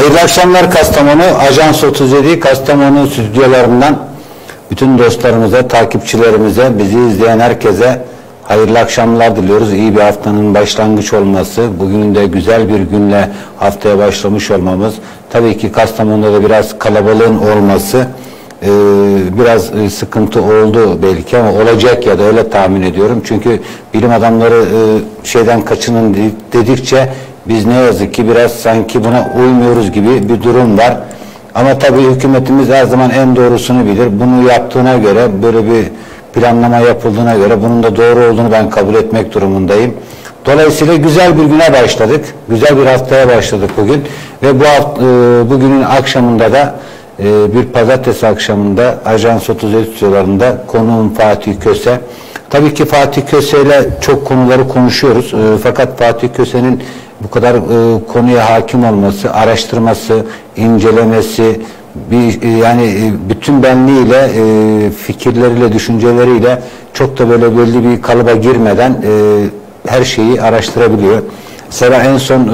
Hayırlı akşamlar Kastamonu. Ajans 37 Kastamonu stüdyolarından bütün dostlarımıza, takipçilerimize, bizi izleyen herkese hayırlı akşamlar diliyoruz. İyi bir haftanın başlangıç olması, bugünün de güzel bir günle haftaya başlamış olmamız, tabii ki Kastamonu'da da biraz kalabalığın olması biraz sıkıntı oldu belki ama olacak ya da öyle tahmin ediyorum. Çünkü bilim adamları şeyden kaçının dedikçe biz ne yazık ki biraz sanki buna uymuyoruz gibi bir durum var. Ama tabii hükümetimiz her zaman en doğrusunu bilir. Bunu yaptığına göre, böyle bir planlama yapıldığına göre bunun da doğru olduğunu ben kabul etmek durumundayım. Dolayısıyla güzel bir güne başladık. Güzel bir haftaya başladık bugün. Ve bugünün akşamında da bir pazartesi akşamında Ajans 37 stüdyolarında konuğum Fatih Köse. Tabii ki Fatih Köse ile çok konuları konuşuyoruz. Fakat Fatih Köse'nin bu kadar konuya hakim olması, araştırması, incelemesi, yani bütün benliğiyle, fikirleriyle, düşünceleriyle çok da böyle belli bir kalıba girmeden her şeyi araştırabiliyor. Mesela en son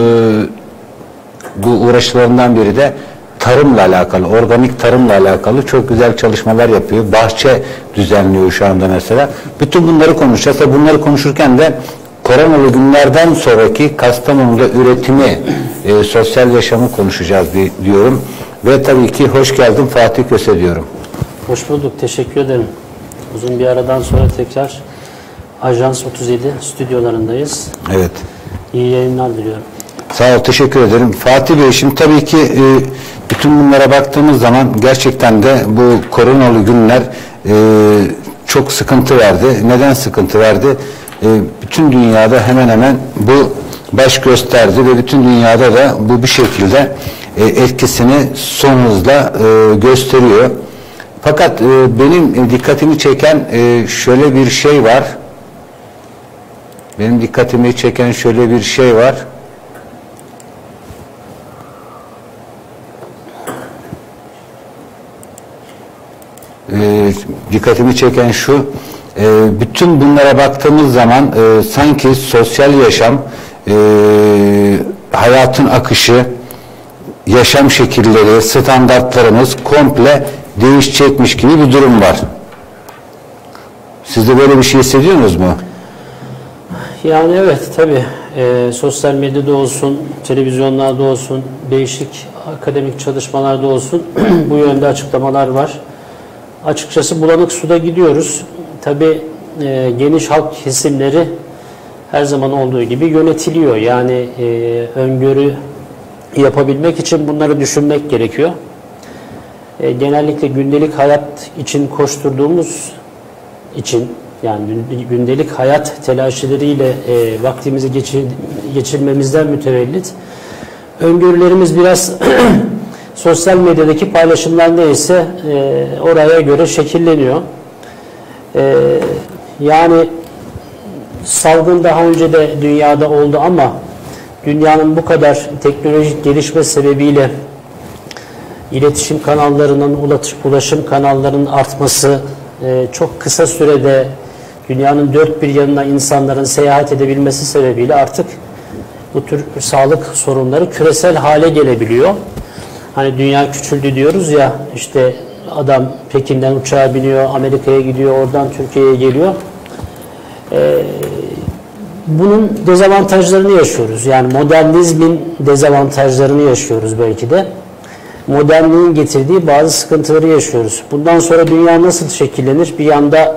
bu uğraşlarından biri de tarımla alakalı, organik tarımla alakalı çok güzel çalışmalar yapıyor. Bahçe düzenliyor şu anda mesela. Bütün bunları konuşacağız. Bunları konuşurken de koronalı günlerden sonraki Kastamonu'da üretimi, sosyal yaşamı konuşacağız diyorum. Ve tabii ki hoş geldin Fatih Köse diyorum. Hoş bulduk. Teşekkür ederim. Uzun bir aradan sonra tekrar Ajans 37 stüdyolarındayız. Evet. İyi yayınlar diliyorum. Sağ ol, teşekkür ederim. Fatih Bey, şimdi tabii ki bütün bunlara baktığımız zaman gerçekten de bu koronalı günler çok sıkıntı verdi. Neden sıkıntı verdi? Bütün dünyada hemen hemen bu baş gösterdi ve bütün dünyada da bu bir şekilde etkisini son hızla gösteriyor. Fakat benim dikkatimi çeken şöyle bir şey var. Benim dikkatimi çeken şöyle bir şey var. Dikkatimi çeken şu, bütün bunlara baktığımız zaman sanki sosyal yaşam, hayatın akışı, yaşam şekilleri, standartlarımız komple değişecekmiş gibi bir durum var. Siz de böyle bir şey hissediyorsunuz mu? Yani evet, tabii. Sosyal medyada olsun, televizyonlarda olsun, değişik akademik çalışmalarda olsun bu yönde açıklamalar var. Açıkçası bulanık suda gidiyoruz. Tabii geniş halk kesimleri her zaman olduğu gibi yönetiliyor. Yani öngörü yapabilmek için bunları düşünmek gerekiyor. Genellikle gündelik hayat için koşturduğumuz için, yani gündelik hayat telaşeleriyle vaktimizi geçirmemizden mütevellit öngörülerimiz biraz sosyal medyadaki paylaşımlar neyse oraya göre şekilleniyor. Yani salgın daha önce de dünyada oldu ama dünyanın bu kadar teknolojik gelişme sebebiyle iletişim kanallarının, ulaşım kanallarının artması, çok kısa sürede dünyanın dört bir yanına insanların seyahat edebilmesi sebebiyle artık bu tür sağlık sorunları küresel hale gelebiliyor. Hani dünya küçüldü diyoruz ya, işte adam Pekin'den uçağa biniyor, Amerika'ya gidiyor, oradan Türkiye'ye geliyor. Bunun dezavantajlarını yaşıyoruz. Yani modernizmin dezavantajlarını yaşıyoruz belki de. Modernliğin getirdiği bazı sıkıntıları yaşıyoruz. Bundan sonra dünya nasıl şekillenir? Bir yanda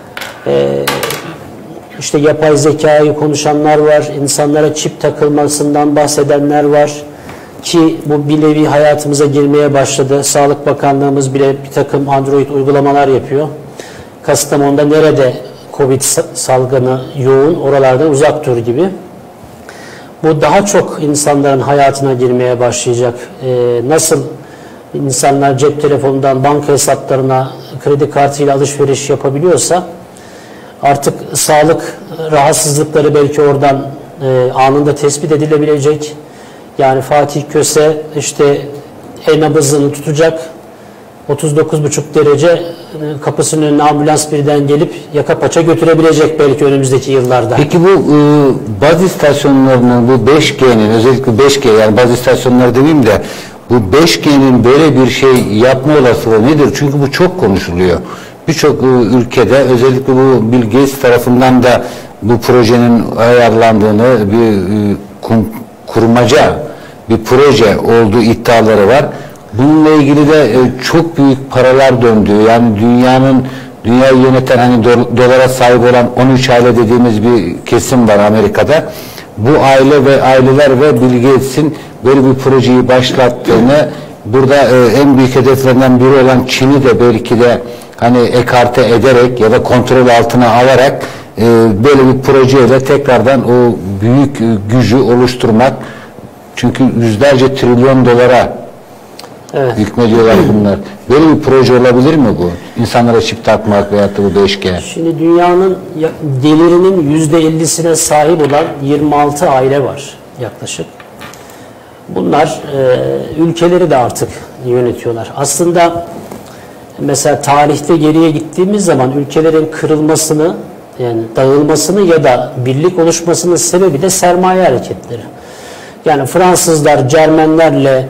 işte yapay zekayı konuşanlar var, insanlara çip takılmasından bahsedenler var. Ki bu bir nevi hayatımıza girmeye başladı. Sağlık Bakanlığımız bile bir takım Android uygulamalar yapıyor. Kastamonu'da nerede Covid salgını yoğun, oralardan uzak dur gibi. Bu daha çok insanların hayatına girmeye başlayacak. Nasıl insanlar cep telefonundan banka hesaplarına kredi kartıyla alışveriş yapabiliyorsa artık sağlık rahatsızlıkları belki oradan anında tespit edilebilecek. Yani Fatih Köse işte nabızını tutacak, 39,5 derece, kapısının önüne ambulans birden gelip yaka paça götürebilecek belki önümüzdeki yıllarda. Peki bu baz istasyonlarının, bu 5G'nin, özellikle 5G, yani baz istasyonları demeyeyim de bu bu 5G'nin böyle bir şey yapma olasılığı nedir? Çünkü bu çok konuşuluyor. Birçok ülkede, özellikle bu Bill Gates tarafından da bu projenin ayarlandığını, bir kurmaca bir proje olduğu iddiaları var. Bununla ilgili de çok büyük paralar döndüğü, yani dünyayı yöneten, hani dolara sahip olan 13 aile dediğimiz bir kesim var Amerika'da. Bu aile ve aileler ve Bill Gates'in böyle bir projeyi başlattığını, burada en büyük hedeflerinden biri olan Çin'i de belki de hani ekarte ederek ya da kontrol altına alarak böyle bir projeyle tekrardan o büyük gücü oluşturmak, çünkü yüzlerce trilyon dolara hükmediyorlar bunlar. Böyle bir proje olabilir mi bu? İnsanlara çip takmak veyahut da bu 5G. Şimdi dünyanın gelirinin %50'sine sahip olan 26 aile var yaklaşık. Bunlar ülkeleri de artık yönetiyorlar. Aslında mesela tarihte geriye gittiğimiz zaman ülkelerin kırılmasını, yani dağılmasını ya da birlik oluşmasının sebebi de sermaye hareketleri. Yani Fransızlar Cermenlerle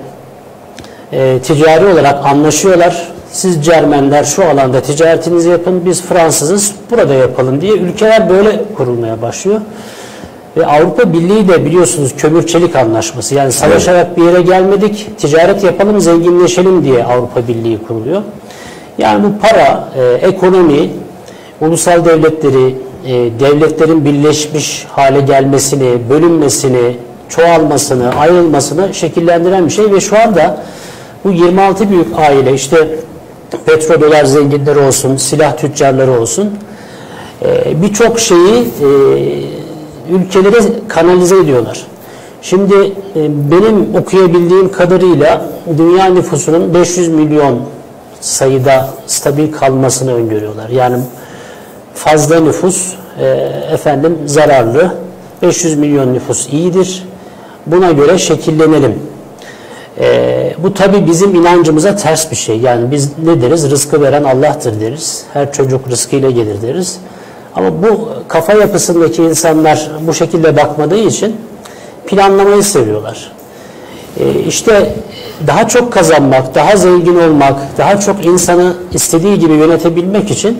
ticari olarak anlaşıyorlar. Siz Cermenler şu alanda ticaretinizi yapın, biz Fransızız burada yapalım diye ülkeler böyle kurulmaya başlıyor. Ve Avrupa Birliği de biliyorsunuz kömür çelik anlaşması. Yani savaşarak bir yere gelmedik, ticaret yapalım, zenginleşelim diye Avrupa Birliği kuruluyor. Yani bu para, ekonomi, ulusal devletleri, devletlerin birleşmiş hale gelmesini, bölünmesini, çoğalmasını, ayrılmasını şekillendiren bir şey ve şu anda bu 26 büyük aile, işte petrodolar zenginleri olsun, silah tüccarları olsun, birçok şeyi ülkelere kanalize ediyorlar. Şimdi benim okuyabildiğim kadarıyla dünya nüfusunun 500 milyon sayıda stabil kalmasını öngörüyorlar. Yani fazla nüfus zararlı, 500 milyon nüfus iyidir. Buna göre şekillenelim. Bu tabi bizim inancımıza ters bir şey. Yani biz ne deriz? Rızkı veren Allah'tır deriz. Her çocuk rızkıyla gelir deriz. Ama bu kafa yapısındaki insanlar bu şekilde bakmadığı için planlamayı seviyorlar. İşte daha çok kazanmak, daha zengin olmak, daha çok insanı istediği gibi yönetebilmek için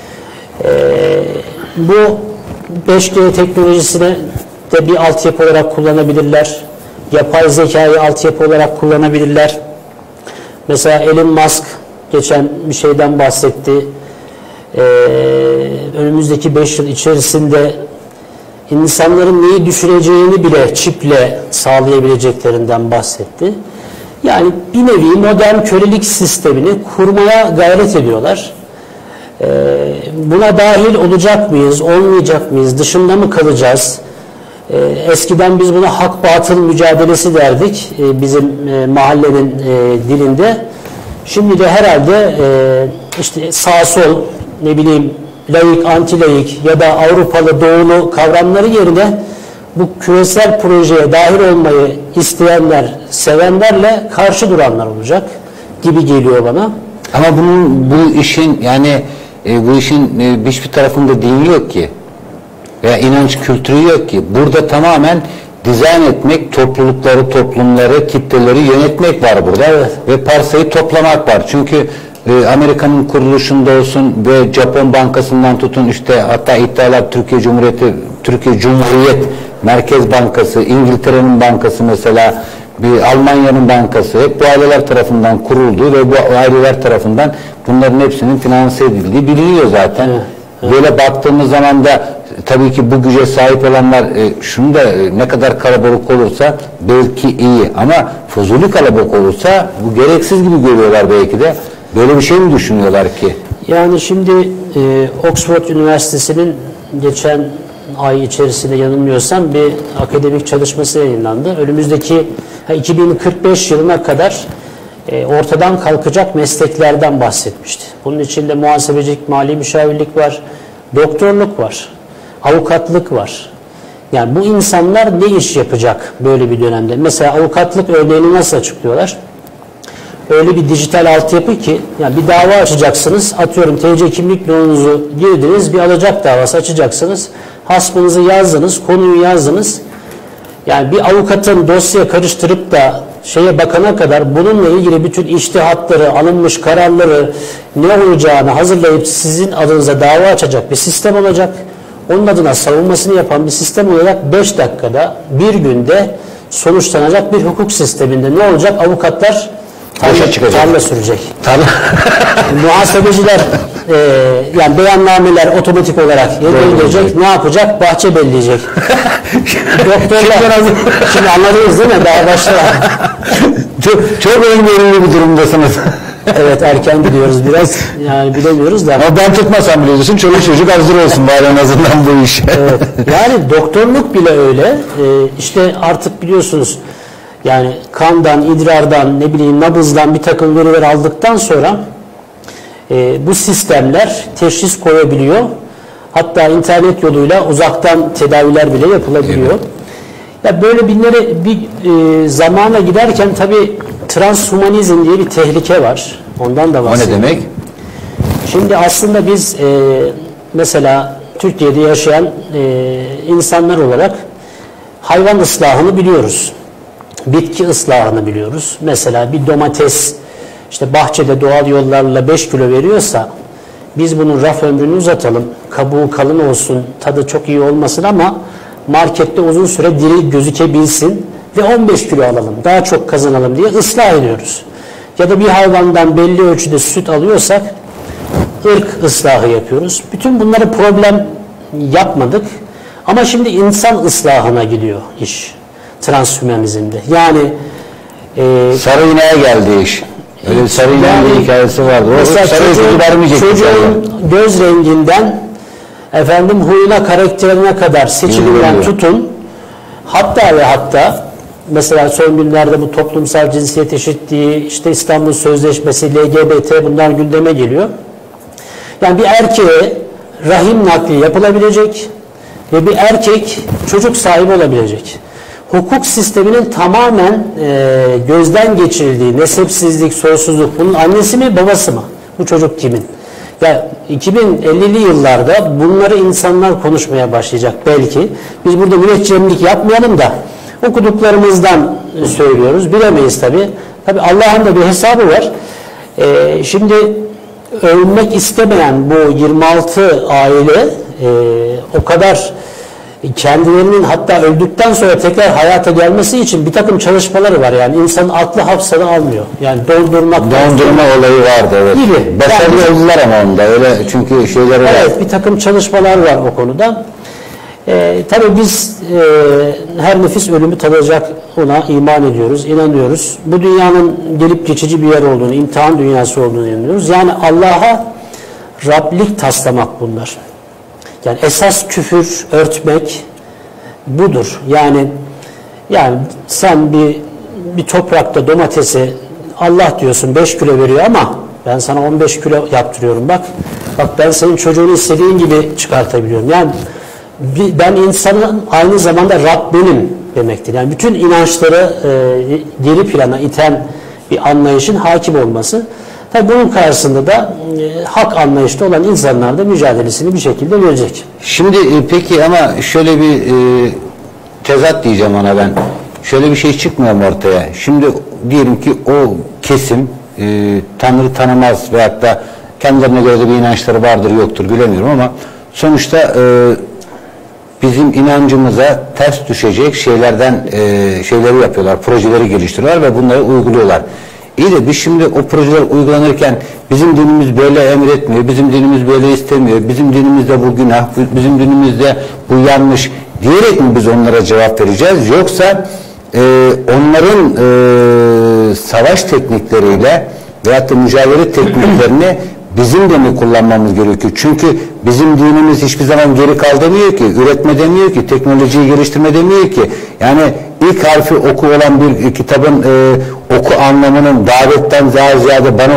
bu 5G teknolojisine de bir altyapı olarak kullanabilirler. Yapay zekayı altyapı olarak kullanabilirler. Mesela Elon Musk geçen bir şeyden bahsetti. Önümüzdeki 5 yıl içerisinde insanların neyi düşüreceğini bile çiple sağlayabileceklerinden bahsetti. Yani bir nevi modern kölelik sistemini kurmaya gayret ediyorlar. Buna dahil olacak mıyız, olmayacak mıyız, dışında mı kalacağız? Eskiden biz buna hak batıl mücadelesi derdik bizim mahallenin dilinde. Şimdi de herhalde işte sağ sol, ne bileyim laik, anti-laik ya da Avrupalı, doğulu kavramları yerine bu küresel projeye dahil olmayı isteyenler, sevenlerle karşı duranlar olacak gibi geliyor bana. Ama bu işin yani bu işin hiçbir tarafında dini yok ki. Veya inanç kültürü yok ki. Burada tamamen dizayn etmek, toplumları, kitleleri yönetmek var burada. Evet. Ve parsayı toplamak var. Çünkü Amerika'nın kuruluşunda olsun ve Japon Bankası'ndan tutun, işte hatta iddialar Türkiye Cumhuriyet Merkez Bankası, İngiltere'nin bankası mesela, bir Almanya'nın bankası hep bu aileler tarafından kuruldu ve bu aileler tarafından bunların hepsinin finanse edildiği biliniyor zaten. Evet. Böyle baktığımız zaman da tabii ki bu güce sahip olanlar şunu da ne kadar kalabalık olursa belki iyi, ama fuzuli kalabalık olursa bu gereksiz gibi görüyorlar belki de. Böyle bir şey mi düşünüyorlar ki? Yani şimdi Oxford Üniversitesi'nin geçen ay içerisinde yanılmıyorsam bir akademik çalışması yayınlandı. Önümüzdeki 2045 yılına kadar ortadan kalkacak mesleklerden bahsetmişti. Bunun içinde muhasebecilik, mali müşavirlik var, doktorluk var, avukatlık var. Yani bu insanlar ne iş yapacak böyle bir dönemde? Mesela avukatlık örneğini nasıl açıklıyorlar? Öyle bir dijital altyapı ki, yani bir dava açacaksınız, atıyorum TC kimlik numaranızı girdiniz, bir alacak davası açacaksınız, hasmınızı yazdınız, konuyu yazdınız. Yani bir avukatın dosya karıştırıp da şeye bakana kadar bununla ilgili bütün içtihatları, alınmış kararları, ne olacağını hazırlayıp sizin adınıza dava açacak bir sistem olacak. Onun adına savunmasını yapan bir sistem olarak 5 dakikada, bir günde sonuçlanacak bir hukuk sisteminde ne olacak? Avukatlar tarla sürecek. Muhasebeciler yani beyannameler otomatik olarak yayınlanacak. Ne yapacak? Bahçe belleyecek. Doktorlar şimdi anladınız değil mi? Daha başlar. Çok önemli bir durumdasınız. Evet, erken gidiyoruz biraz. Yani bilemiyoruz da. Ama ben tutmasam biliyorsun. Çoluk çocuk hazır olsun bari en azından bu iş. Evet. Yani doktorluk bile öyle. İşte artık biliyorsunuz yani kandan, idrardan, ne bileyim nabızdan bir takım veriler aldıktan sonra bu sistemler teşhis koyabiliyor. Hatta internet yoluyla uzaktan tedaviler bile yapılabiliyor. Evet. Ya böyle bir zamana giderken tabii transhumanizm diye bir tehlike var. Ondan da bahsedeyim. O ne demek? Şimdi aslında biz mesela Türkiye'de yaşayan insanlar olarak hayvan ıslahını biliyoruz. Bitki ıslahını biliyoruz. Mesela bir domates işte bahçede doğal yollarla 5 kilo veriyorsa biz bunun raf ömrünü uzatalım. Kabuğu kalın olsun, tadı çok iyi olmasın ama markette uzun süre diri gözükebilsin ve 15 kilo alalım, daha çok kazanalım diye ıslah ediyoruz. Ya da bir hayvandan belli ölçüde süt alıyorsak ırk ıslahı yapıyoruz. Bütün bunları problem yapmadık. Ama şimdi insan ıslahına gidiyor iş. Transhümanizmde. Yani sarı ineğe geldi iş. Öyle bir sarı ineğin bir hikayesi vardı. Mesela çocuğun göz renginden huyuna, karakterine kadar seçiminden tutun. Hatta ve hatta mesela son günlerde bu toplumsal cinsiyet eşitliği, işte İstanbul Sözleşmesi, LGBT bunlar gündeme geliyor. Yani bir erkeğe rahim nakli yapılabilecek ve bir erkek çocuk sahibi olabilecek. Hukuk sisteminin tamamen gözden geçirildiği nesepsizlik, soysuzluk, bunun annesi mi babası mı? Bu çocuk kimin? Ya 2050'li yıllarda bunları insanlar konuşmaya başlayacak belki. Biz burada müneccimlik yapmayalım da okuduklarımızdan söylüyoruz. Bilemeyiz tabi. Tabi Allah'ın da bir hesabı var. Şimdi ölmek istemeyen bu 26 aile o kadar kendilerinin hatta öldükten sonra tekrar hayata gelmesi için bir takım çalışmaları var. Yani insanın aklı hafızada almıyor. Yani dondurma olayı vardı. Evet. Gibi. Başarılı oldular ama onda. Öyle çünkü şeyleri var. Evet, bir takım çalışmalar var o konuda. Tabii biz her nefis ölümü tadacak, ona iman ediyoruz, inanıyoruz. Bu dünyanın gelip geçici bir yer olduğunu, imtihan dünyası olduğunu inanıyoruz. Yani Allah'a Rablik taslamak bunlar. Yani esas küfür örtmek budur. Yani sen bir toprakta domatesi Allah diyorsun 5 kilo veriyor ama ben sana 15 kilo yaptırıyorum bak ben senin çocuğunu istediğin gibi çıkartabiliyorum. Yani ben insanın aynı zamanda Rabbinim demektir. Yani bütün inançları geri plana iten bir anlayışın hakim olması. Tabii bunun karşısında da hak anlayışlı olan insanlar da mücadelesini bir şekilde verecek. Şimdi peki ama şöyle bir tezat diyeceğim ona ben. Şöyle bir şey çıkmıyor mu ortaya? Şimdi diyelim ki o kesim Tanrı tanımaz veyahut da kendilerine göre de bir inançları vardır yoktur bilemiyorum ama sonuçta bizim inancımıza ters düşecek şeyleri yapıyorlar, projeleri geliştiriyorlar ve bunları uyguluyorlar. İyi de biz şimdi o projeler uygulanırken bizim dinimiz böyle emretmiyor, bizim dinimiz böyle istemiyor, bizim dinimizde bu günah, bizim dinimizde bu yanlış diyerek mi biz onlara cevap vereceğiz? Yoksa onların savaş teknikleriyle veyahut da mücadele tekniklerini bizim de mi kullanmamız gerekiyor? Çünkü bizim dinimiz hiçbir zaman geri kal demiyor ki, üretme demiyor ki, teknolojiyi geliştirme demiyor ki. Yani ilk harfi oku olan bir kitabın oku anlamının davetten daha ziyade bana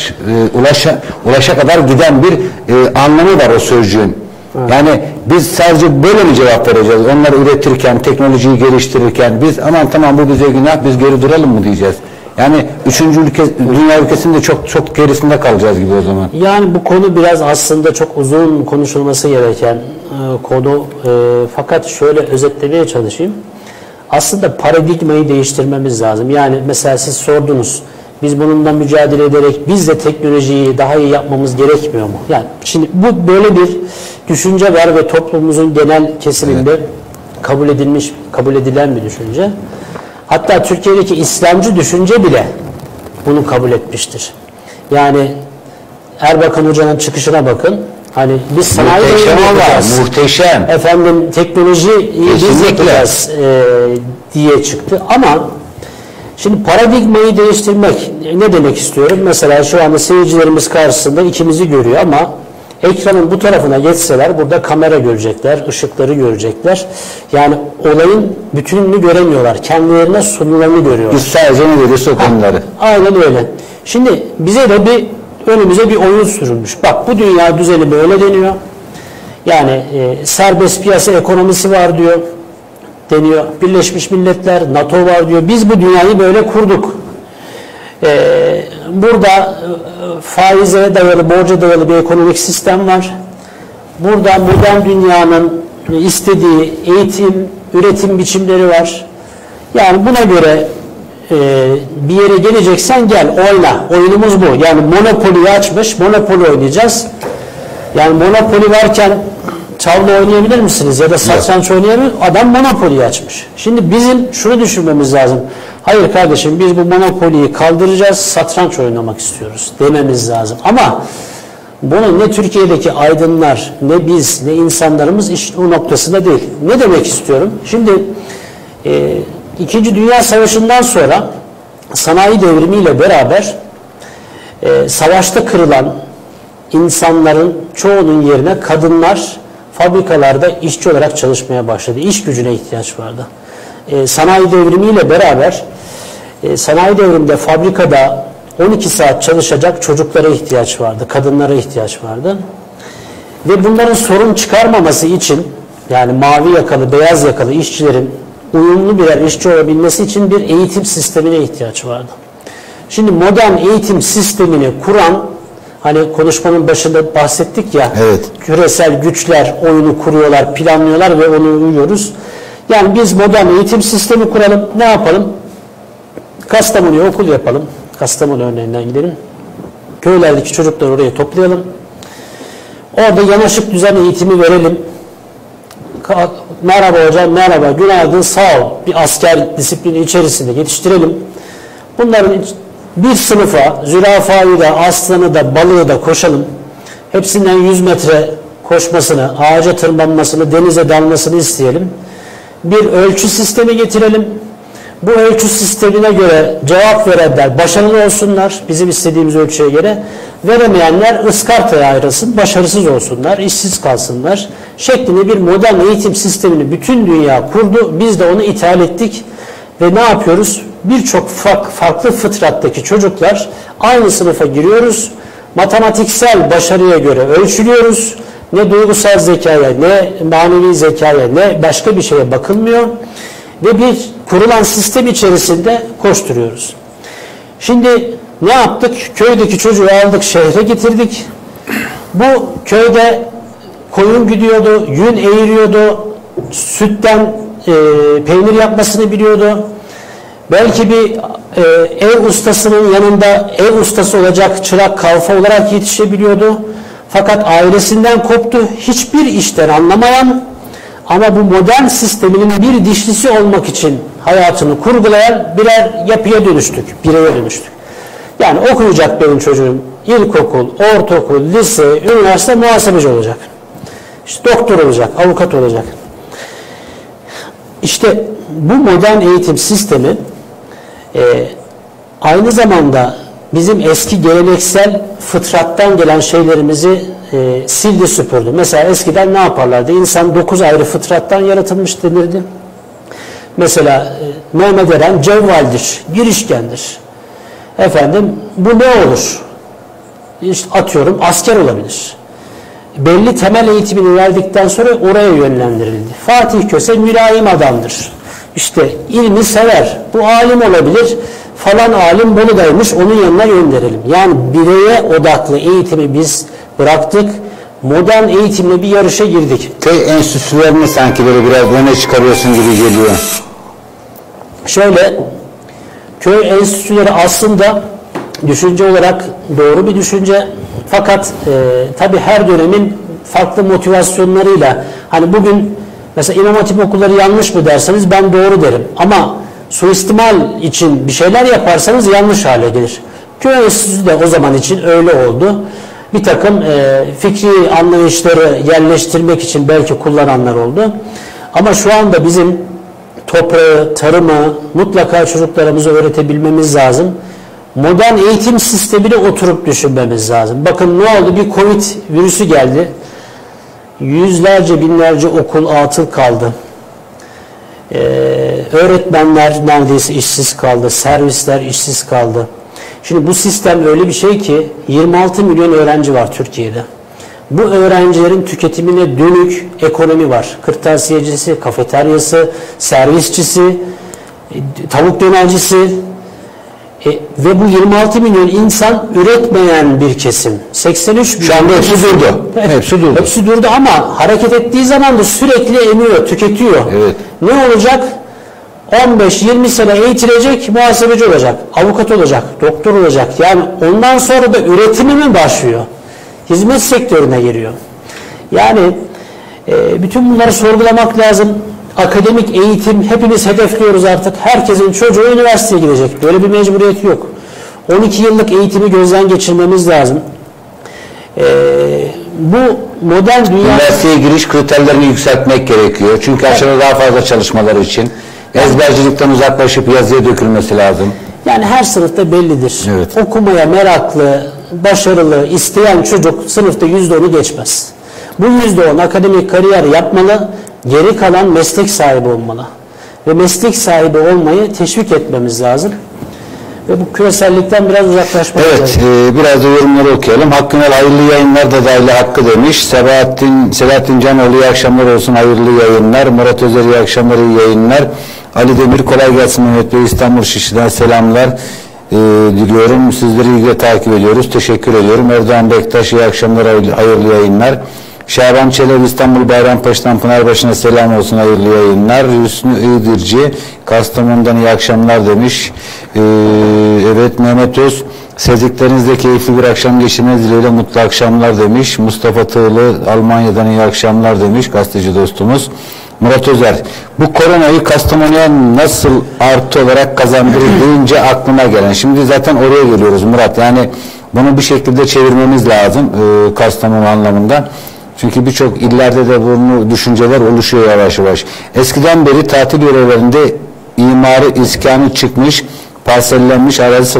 ulaşa kadar giden bir anlamı var o sözcüğün. Evet. Yani biz sadece böyle mi cevap vereceğiz? Onları üretirken, teknolojiyi geliştirirken biz aman tamam bu bize günah, biz geri duralım mı diyeceğiz? Yani dünya ülkesinde çok gerisinde kalacağız gibi o zaman. Yani bu konu biraz aslında çok uzun konuşulması gereken konu. Fakat şöyle özetlemeye çalışayım. aslında paradigmayı değiştirmemiz lazım. Yani mesela siz sordunuz, biz bununla mücadele ederek biz de teknolojiyi daha iyi yapmamız gerekmiyor mu? Yani şimdi bu böyle bir düşünce var ve toplumumuzun genel kesiminde kabul edilen bir düşünce. Hatta Türkiye'deki İslamcı düşünce bile bunu kabul etmiştir. Yani Erbakan Hoca'nın çıkışına bakın. Hani biz sanayi devrimi yapacağız. Muhteşem. Efendim teknolojiyi biz yapacağız diye çıktı. Ama şimdi paradigmayı değiştirmek ne demek istiyorum? Mesela şu anda seyircilerimiz karşısında ikimizi görüyor ama ekranın bu tarafına geçseler burada kamera görecekler, ışıkları görecekler. Yani olayın bütününü göremiyorlar. Kendilerine sunulanı görüyorlar. Biz sadece ne görüyoruz o konuları. Aynen öyle. Şimdi bize de önümüze bir oyun sürülmüş. Bak bu dünya düzeni böyle deniyor. Yani serbest piyasa ekonomisi var deniyor. Birleşmiş Milletler, NATO var diyor. Biz bu dünyayı böyle kurduk. Burada faize dayalı, borca dayalı bir ekonomik sistem var. Burada modern dünyanın istediği eğitim, üretim biçimleri var. Yani buna göre bir yere geleceksen gel, oyna. Oyunumuz bu. Yani Monopoly'yi açmış, Monopoly oynayacağız. Yani Monopoly varken tavla oynayabilir misiniz? Ya da satranç oynayabilir. Adam Monopoly'yi açmış. Şimdi bizim şunu düşünmemiz lazım. Hayır kardeşim biz bu Monopoly'yi kaldıracağız, satranç oynamak istiyoruz dememiz lazım. Ama bunu ne Türkiye'deki aydınlar, ne biz, ne insanlarımız işte o noktasında değil. Ne demek istiyorum? Şimdi İkinci Dünya Savaşı'ndan sonra sanayi devrimiyle beraber savaşta kırılan insanların çoğunun yerine kadınlar fabrikalarda işçi olarak çalışmaya başladı. İş gücüne ihtiyaç vardı. Sanayi devrimiyle beraber sanayi devriminde fabrikada 12 saat çalışacak çocuklara ihtiyaç vardı, kadınlara ihtiyaç vardı. Ve bunların sorun çıkarmaması için yani mavi yakalı, beyaz yakalı işçilerin uyumlu birer işçi olabilmesi için bir eğitim sistemine ihtiyaç vardı. Şimdi modern eğitim sistemini kuran, hani konuşmanın başında bahsettik ya, evet, küresel güçler oyunu kuruyorlar, planlıyorlar ve onu uyuyoruz. Yani biz modern eğitim sistemi kuralım, ne yapalım? Kastamonu'ya okul yapalım. Kastamonu örneğinden gidelim. Köylerdeki çocukları oraya toplayalım. Orada yanaşık düzen eğitimi verelim. Merhaba hocam, merhaba, günaydın, sağ ol. Bir asker disiplini içerisinde yetiştirelim. Bunların bir sınıfa zürafayı da, aslanı da, balığı da koşalım. Hepsinden 100 metre koşmasını, ağaca tırmanmasını, denize dalmasını isteyelim. Bir ölçü sistemi getirelim. Bu ölçü sistemine göre cevap verenler başarılı olsunlar, bizim istediğimiz ölçüye göre. Veremeyenler ıskartaya ayrılsın, başarısız olsunlar, işsiz kalsınlar şeklinde bir modern eğitim sistemini bütün dünya kurdu. Biz de onu ithal ettik ve ne yapıyoruz? Birçok farklı fıtrattaki çocuklar aynı sınıfa giriyoruz. Matematiksel başarıya göre ölçülüyoruz. Ne duygusal zekaya, ne manevi zekaya, ne başka bir şeye bakılmıyor. Ve bir kurulan sistem içerisinde koşturuyoruz. Şimdi ne yaptık? Köydeki çocuğu aldık, şehre getirdik. Bu köyde koyun gidiyordu, yün eğiriyordu, sütten peynir yapmasını biliyordu. Belki bir ev ustasının yanında ev ustası olacak çırak kalfa olarak yetişebiliyordu. Fakat ailesinden koptu, hiçbir işten anlamayan ama bu modern sisteminin bir dişlisi olmak için hayatını kurgulayan birer yapıya dönüştük, bireye dönüştük. Yani okuyacak benim çocuğum ilkokul, ortaokul, lise, üniversite muhasebeci olacak. İşte doktor olacak, avukat olacak. İşte bu modern eğitim sistemi aynı zamanda bizim eski geleneksel fıtrattan gelen şeylerimizi sildi süpürdü. Mesela eskiden ne yaparlardı? İnsan 9 ayrı fıtrattan yaratılmış denirdi. Mesela Mehmet Eren cevvaldir, girişkendir. Efendim bu ne olur? İşte atıyorum asker olabilir. Belli temel eğitimini verdikten sonra oraya yönlendirildi. Fatih Köse mülayim adamdır. İşte ilmi sever. Bu alim olabilir. Falan alim Bolu'daymış, onun yanına gönderelim. Yani bireye odaklı eğitimi biz bıraktık. Modern eğitimle bir yarışa girdik. Köy enstitülerini sanki böyle biraz öne çıkarıyorsun gibi geliyor. Şöyle, köy enstitüleri aslında düşünce olarak doğru bir düşünce, fakat tabii her dönemin farklı motivasyonlarıyla, hani bugün mesela İmam Hatip okulları yanlış mı derseniz ben doğru derim, ama suistimal için bir şeyler yaparsanız yanlış hale gelir. Köy enstitüsü de o zaman için öyle oldu. Bir takım fikri anlayışları yerleştirmek için belki kullananlar oldu. Ama şu anda bizim toprağı, tarımı mutlaka çocuklarımıza öğretebilmemiz lazım. Modern eğitim sistemini oturup düşünmemiz lazım. Bakın ne oldu? Bir Covid virüsü geldi. Yüzlerce, binlerce okul atıl kaldı. Öğretmenler neredeyse işsiz kaldı. Servisler işsiz kaldı. Şimdi bu sistem öyle bir şey ki 26 milyon öğrenci var Türkiye'de. Bu öğrencilerin tüketimine dönük ekonomi var. Kırtasiyecisi, kafeteryası, servisçisi, tavuk dönercisi ve bu 26 milyon insan üretmeyen bir kesim. 83 milyon. Şu anda hepsi durdu. Evet, hepsi durdu. Hepsi durdu ama hareket ettiği zaman da sürekli emiyor, tüketiyor. Evet. Ne olacak? 15-20 sene eğitilecek, muhasebeci olacak, avukat olacak, doktor olacak. Yani ondan sonra da üretimi mi başlıyor? Hizmet sektörüne giriyor. Yani bütün bunları sorgulamak lazım. Akademik eğitim hepimiz hedefliyoruz artık. Herkesin çocuğu üniversiteye gidecek. Böyle bir mecburiyet yok. 12 yıllık eğitimi gözden geçirmemiz lazım. Bu modern dünya... Üniversiteye giriş kriterlerini yükseltmek gerekiyor. Çünkü aşağıda daha fazla çalışmaları için ezbercilikten uzaklaşıp yazıya dökülmesi lazım. Yani her sınıfta bellidir. Evet. Okumaya meraklı, başarılı, isteyen çocuk sınıfta %10'u geçmez. Bu %10 akademik kariyer yapmalı, geri kalan meslek sahibi olmalı. Ve meslek sahibi olmayı teşvik etmemiz lazım. Ve bu küresellikten biraz uzaklaşmak lazım. Evet, biraz da yorumları okuyalım. Hakkı'nın hayırlı yayınlar da dahil Hakkı demiş. Selahattin Canoğlu iyi akşamlar olsun, hayırlı yayınlar. Murat Özer iyi akşamlar, iyi yayınlar. Ali Demir kolay gelsin Mehmet Bey, İstanbul Şişli'den selamlar diliyorum. Sizleri ilgiyle takip ediyoruz. Teşekkür ediyorum. Erdoğan Bektaş iyi akşamlar, hayırlı yayınlar. Şaban Çelebi İstanbul Bayrampaşa'dan Pınarbaşı'na selam olsun, hayırlı yayınlar. Hüsnü İğdirci Kastamonu'dan iyi akşamlar demiş. Evet, Mehmet Öz sevdiklerinizle keyifli bir akşam geçirmeniz dileğiyle mutlu akşamlar demiş. Mustafa Tığlı Almanya'dan iyi akşamlar demiş gazeteci dostumuz. Murat Özer, bu koronayı Kastamonu'ya nasıl artı olarak kazandırır deyince aklıma gelen, şimdi zaten oraya geliyoruz Murat, yani bunu bir şekilde çevirmemiz lazım Kastamonu anlamında. Çünkü birçok illerde de bu düşünceler oluşuyor yavaş yavaş. Eskiden beri tatil yörelerinde imarı, iskanı çıkmış, parsellenmiş arazi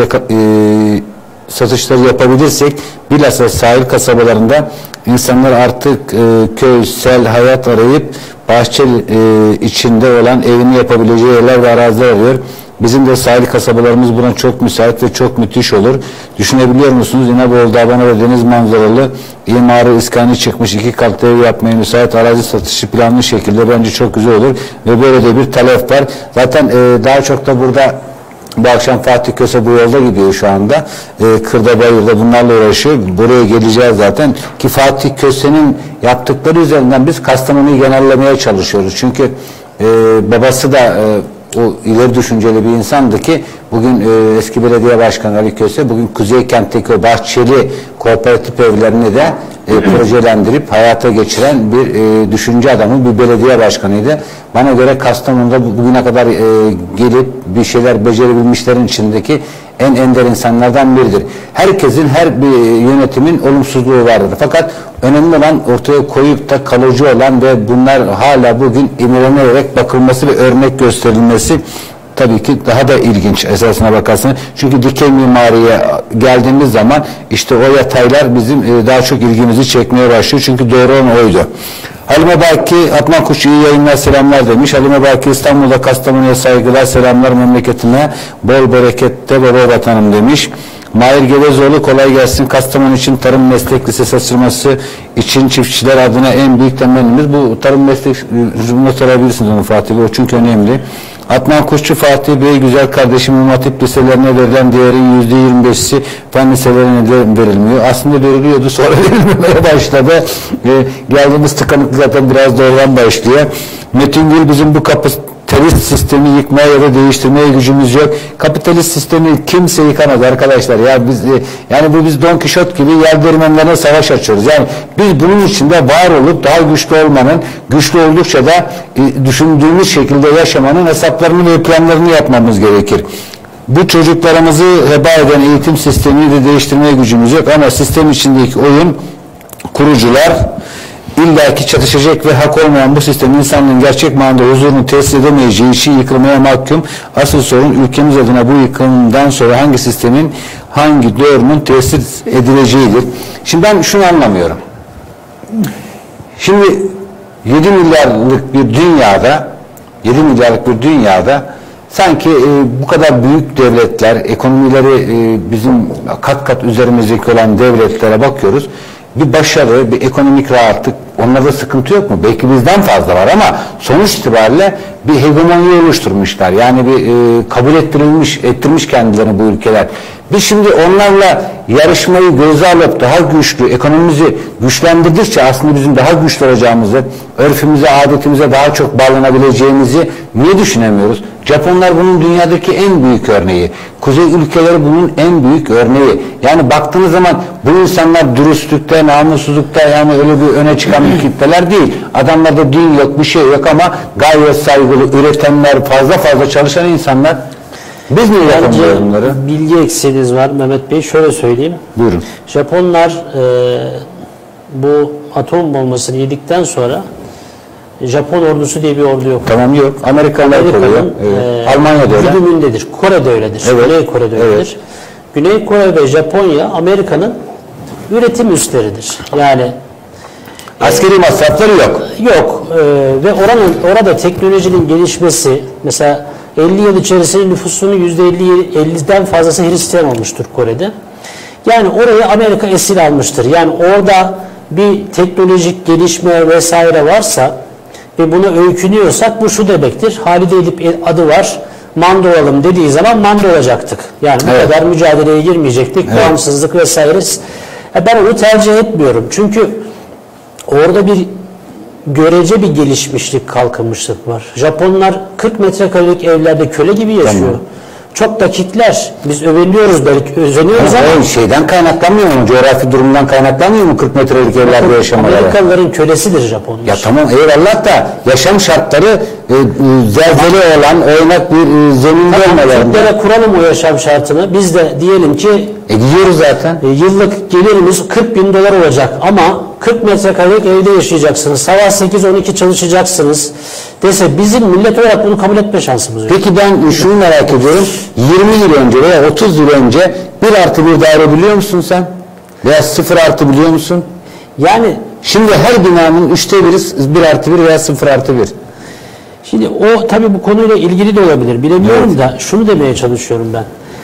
satışları yapabilirsek, bilhassa sahil kasabalarında insanlar artık köysel hayat arayıp bahçe içinde olan evini yapabileceği yerler ve araziler arıyor. Bizim de sahil kasabalarımız buna çok müsait ve çok müthiş olur. Düşünebiliyor musunuz? İnebolu'da Abana ve deniz manzaralı imarı, iskanı çıkmış 2 katlı ev yapmaya müsait arazi satışı planlı şekilde bence çok güzel olur. Ve böyle de bir talep var. Zaten daha çok da burada bu akşam Fatih Köse bu yolda gidiyor şu anda. Kırda Bayır'da bunlarla uğraşıyor. Buraya geleceğiz zaten. Ki Fatih Köse'nin yaptıkları üzerinden biz Kastamonu'yu genellemeye çalışıyoruz. Çünkü babası da o ileri düşünceli bir insandı ki bugün eski belediye başkanı Ali Köse bugün Kuzey Kent'teki o bahçeli kooperatif evlerini de projelendirip hayata geçiren bir düşünce adamı, bir belediye başkanıydı. Bana göre Kastamonu'da bugüne kadar gelip bir şeyler becerebilmişlerin içindeki en ender insanlardan biridir. Herkesin, her bir yönetimin olumsuzluğu vardır. Fakat önemli olan ortaya koyup da kalıcı olan ve bunlar hala bugün imrenilerek bakılması ve örnek gösterilmesi tabii ki daha da ilginç esasına bakarsın. Çünkü dikey mimariye geldiğimiz zaman işte o yataylar bizim daha çok ilgimizi çekmeye başlıyor. Çünkü doğru olan oydu. Halime Baki, Atman Kuşu iyi yayınlar, selamlar demiş. Halime Baki İstanbul'da Kastamonu'ya saygılar, selamlar memleketine. Bol berekette baba vatanım demiş. Mahir Gevezoğlu kolay gelsin. Kastamonu için tarım meslek lisesi açılması için çiftçiler adına en büyük temennimiz. Bu tarım meslek not sorabilirsiniz onu Fatih Bey. O çünkü önemli. Atman Kuşçu Fatih Bey, güzel kardeşim, İmam Hatip liselerine verilen değerin %25'si fen liselerine de verilmiyor. Aslında veriliyordu, sonra verilmemeye başladı. Geldiğimiz tıkanıklık zaten biraz doğrudan başlıyor. Metin Gül bizim bu kapitalist sistemi yıkmaya ya da değiştirmeye gücümüz yok. Kapitalist sistemi kimse yıkamaz arkadaşlar. Ya biz Don Kişot gibi yer değirmenlerine savaş açıyoruz. Yani biz bunun içinde var olup daha güçlü olmanın, güçlü oldukça da düşündüğümüz şekilde yaşamanın hesaplarını ve planlarını yapmamız gerekir. Bu çocuklarımızı heba eden eğitim sistemini de değiştirmeye gücümüz yok ama sistem içindeki oyun kurucular illaki çatışacak ve hak olmayan bu sistem insanlığın gerçek manada huzurunu tesis edemeyeceği için yıkılmaya mahkum. Asıl sorun ülkemiz adına bu yıkımdan sonra hangi sistemin, hangi doğrunun tesis edileceğidir. Şimdi ben şunu anlamıyorum. Şimdi 7 milyarlık bir dünyada sanki bu kadar büyük devletler, ekonomileri bizim kat kat üzerimizdeki olan devletlere bakıyoruz. Bir başarı, bir ekonomik rahatlık, onlarda sıkıntı yok mu? Belki bizden fazla var ama sonuç itibariyle bir hegemoni oluşturmuşlar. Yani bir kabul ettirmiş kendilerini bu ülkeler. Biz şimdi onlarla yarışmayı göze alıp daha güçlü, ekonomimizi güçlendirdikçe aslında bizim daha güçlü olacağımızı, örfümüze, adetimize daha çok bağlanabileceğimizi niye düşünemiyoruz? Japonlar bunun dünyadaki en büyük örneği. Kuzey ülkeleri bunun en büyük örneği. Yani baktığınız zaman bu insanlar dürüstlükte, namussuzlukta yani öyle bir öne çıkan bir kitleler değil. Adamlarda din yok, bir şey yok ama gayet saygılı, üretenler, fazla çalışan insanlar. Biz niye yapamıyoruz bunları? Bilgi eksiğiniz var Mehmet Bey. Şöyle söyleyeyim. Buyurun. Japonlar bu atom bombasını yedikten sonra Japon ordusu diye bir ordu yok. Tamam yok. Amerikalılar koruyor. Almanya'da öyle. Güdümündedir. Kore'de öyledir. Evet. Güney Kore'de öyledir. Evet. Güney Kore ve Japonya Amerika'nın üretim üsleridir. Yani askeri masrafları yok. Yok. Ve orada teknolojinin gelişmesi, mesela 50 yıl içerisinde nüfusunun %50'den fazlası Hristiyan olmuştur Kore'de. Yani orayı Amerika esir almıştır. Yani orada bir teknolojik gelişme vesaire varsa ve buna öykünüyorsak bu şu demektir. Halide Edip adı var. Mando olalım dediği zaman mando olacaktık. Yani bu kadar mücadeleye girmeyecektik. Bağımsızlık vesaire. Ben onu tercih etmiyorum. Çünkü orada bir görece bir gelişmişlik, kalkınmışlık var. Japonlar 40 metrekarelik evlerde köle gibi yaşıyor. Tamam. Çok dakikler. Biz övünüyoruz, belki özeniyoruz ama şeyden kaynaklanmıyor mu? Coğrafi durumdan kaynaklanmıyor mu 40 metrelik evlerde yaşamaları? Amerikalıların kölesidir Japonlar. Ya tamam eyvallah da yaşam şartları zelzele olan oynak bir zeminde olmalarında. Türklere kuralım o yaşam şartını. Biz de diyelim ki gidiyoruz zaten. Yıllık gelirimiz $40.000 olacak ama 40 metrekarelik evde yaşayacaksınız. Sabah 8-12 çalışacaksınız dese bizim millet olarak bunu kabul etme şansımız yok. Peki ben şunu merak ediyorum. 20 yıl önce veya 30 yıl önce 1+1 daire biliyor musun sen? Veya 0+ biliyor musun? Yani şimdi her binanın 1/3'ü 1+1 veya 0+1. Şimdi o tabii bu konuyla ilgili de olabilir. Bilemiyorum da şunu demeye çalışıyorum ben.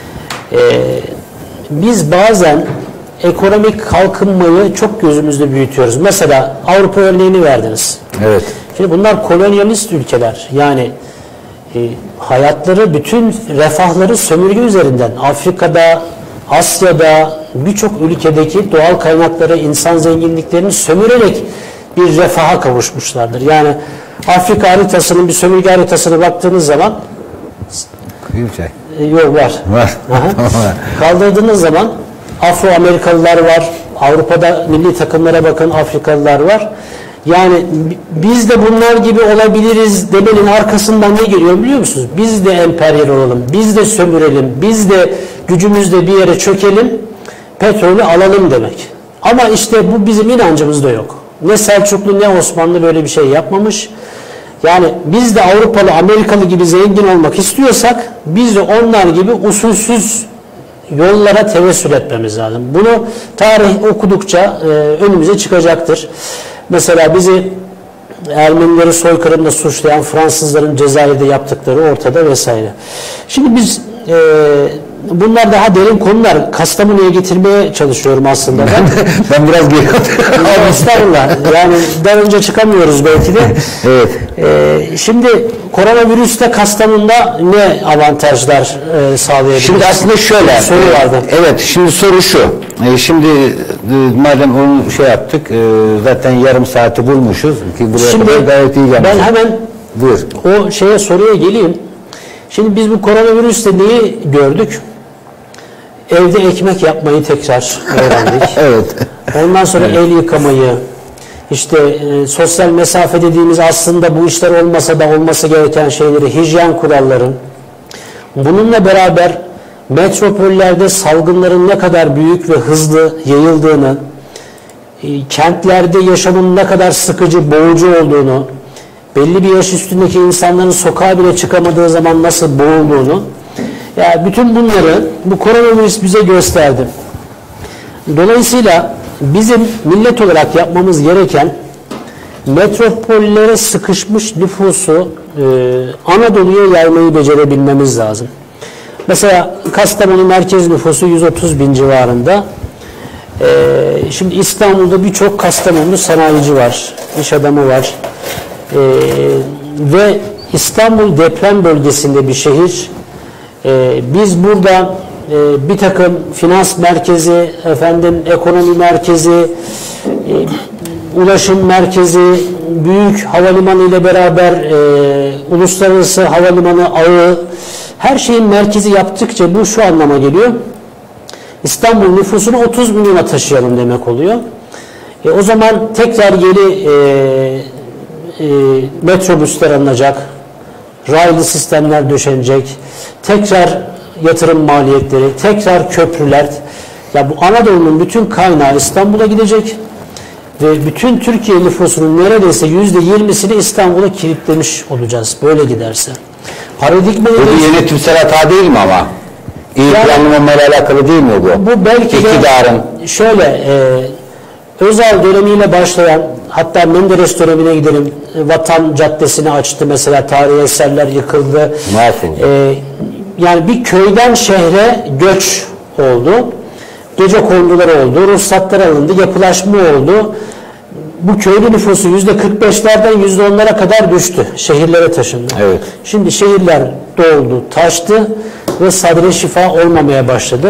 Biz bazen ekonomik kalkınmayı çok gözümüzde büyütüyoruz. Mesela Avrupa örneğini verdiniz. Evet. Şimdi bunlar kolonyalist ülkeler. Yani hayatları, bütün refahları sömürge üzerinden. Afrika'da, Asya'da, birçok ülkedeki doğal kaynakları, insan zenginliklerini sömürerek bir refaha kavuşmuşlardır. Yani Afrika haritasının bir sömürge haritasına baktığınız zaman yok var. Kaldırdığınız zaman Afro-Amerikalılar var. Avrupa'da milli takımlara bakın, Afrikalılar var. Yani biz de bunlar gibi olabiliriz demenin arkasından ne geliyor biliyor musunuz? Biz de emperyal olalım, biz de sömürelim, biz de gücümüzle bir yere çökelim, petrolü alalım demek. Ama işte bu bizim inancımızda yok. Ne Selçuklu ne Osmanlı böyle bir şey yapmamış. Yani biz de Avrupalı, Amerikalı gibi zengin olmak istiyorsak biz de onlar gibi usulsüz yollara tevessül etmemiz lazım. Bunu tarih okudukça önümüze çıkacaktır. Mesela bizi Ermenileri soykırımla suçlayan Fransızların Cezayir'de yaptıkları ortada vesaire. Şimdi biz bunlar daha derin konular. Kastamonu'ya getirmeye çalışıyorum aslında. Ben biraz geliyorum. Estağfurullah. Yani daha önce çıkamıyoruz belki de. Evet. Şimdi koronavirüste Kastamonu'da ne avantajlar sağlayabilir? Şimdi aslında şöyle. Soru vardı. Evet. Şimdi soru şu. Şimdi madem onu şey yaptık zaten yarım saati bulmuşuz ki buraya şimdi kadar gayet iyi gelmiş. Ben hemen Buyur. O soruya geleyim. Şimdi biz bu koronavirüste neyi gördük? Evde ekmek yapmayı tekrar öğrendik. Evet. Ondan sonra el yıkamayı, işte sosyal mesafe dediğimiz aslında bu işler olmasa da olması gereken şeyleri, hijyen kuralları. Bununla beraber metropollerde salgınların ne kadar büyük ve hızlı yayıldığını, kentlerde yaşamın ne kadar sıkıcı, boğucu olduğunu, belli bir yaş üstündeki insanların sokağa bile çıkamadığı zaman nasıl boğulduğunu, yani bütün bunları bu koronavirüs bize gösterdi. Dolayısıyla bizim millet olarak yapmamız gereken metropollere sıkışmış nüfusu Anadolu'ya yaymayı becerebilmemiz lazım. Mesela Kastamonu merkez nüfusu 130 bin civarında. Şimdi İstanbul'da birçok Kastamonlu sanayici var, iş adamı var. Ve İstanbul deprem bölgesinde bir şehir. Biz burada bir takım finans merkezi, ekonomi merkezi, ulaşım merkezi, büyük havalimanı ile beraber uluslararası havalimanı ağı, her şeyin merkezi yaptıkça bu şu anlama geliyor. İstanbul nüfusunu 30 milyona taşıyalım demek oluyor. O zaman tekrar yeni metrobüsler alınacak, raylı sistemler döşenecek, tekrar yatırım maliyetleri, tekrar köprüler. Ya bu Anadolu'nun bütün kaynağı İstanbul'a gidecek ve bütün Türkiye nüfusunun neredeyse %20'sini İstanbul'a kilitlemiş olacağız böyle giderse. Bu bir yönetimsel hata değil mi ama? İyi planlamamayla alakalı değil mi bu? Bu belki İktidarın. Özal dönemiyle başlayan, hatta Menderes dönemine gidelim, Vatan Caddesi'ni açtı mesela, tarihi eserler yıkıldı. Yani bir köyden şehre göç oldu. Gecekondular oldu, ruhsatlar alındı, yapılaşma oldu. Bu köylü nüfusu %45'lerden %10'lara kadar düştü. Şehirlere taşındı. Evet. Şimdi şehirler doldu, taştı ve sadre şifa olmamaya başladı.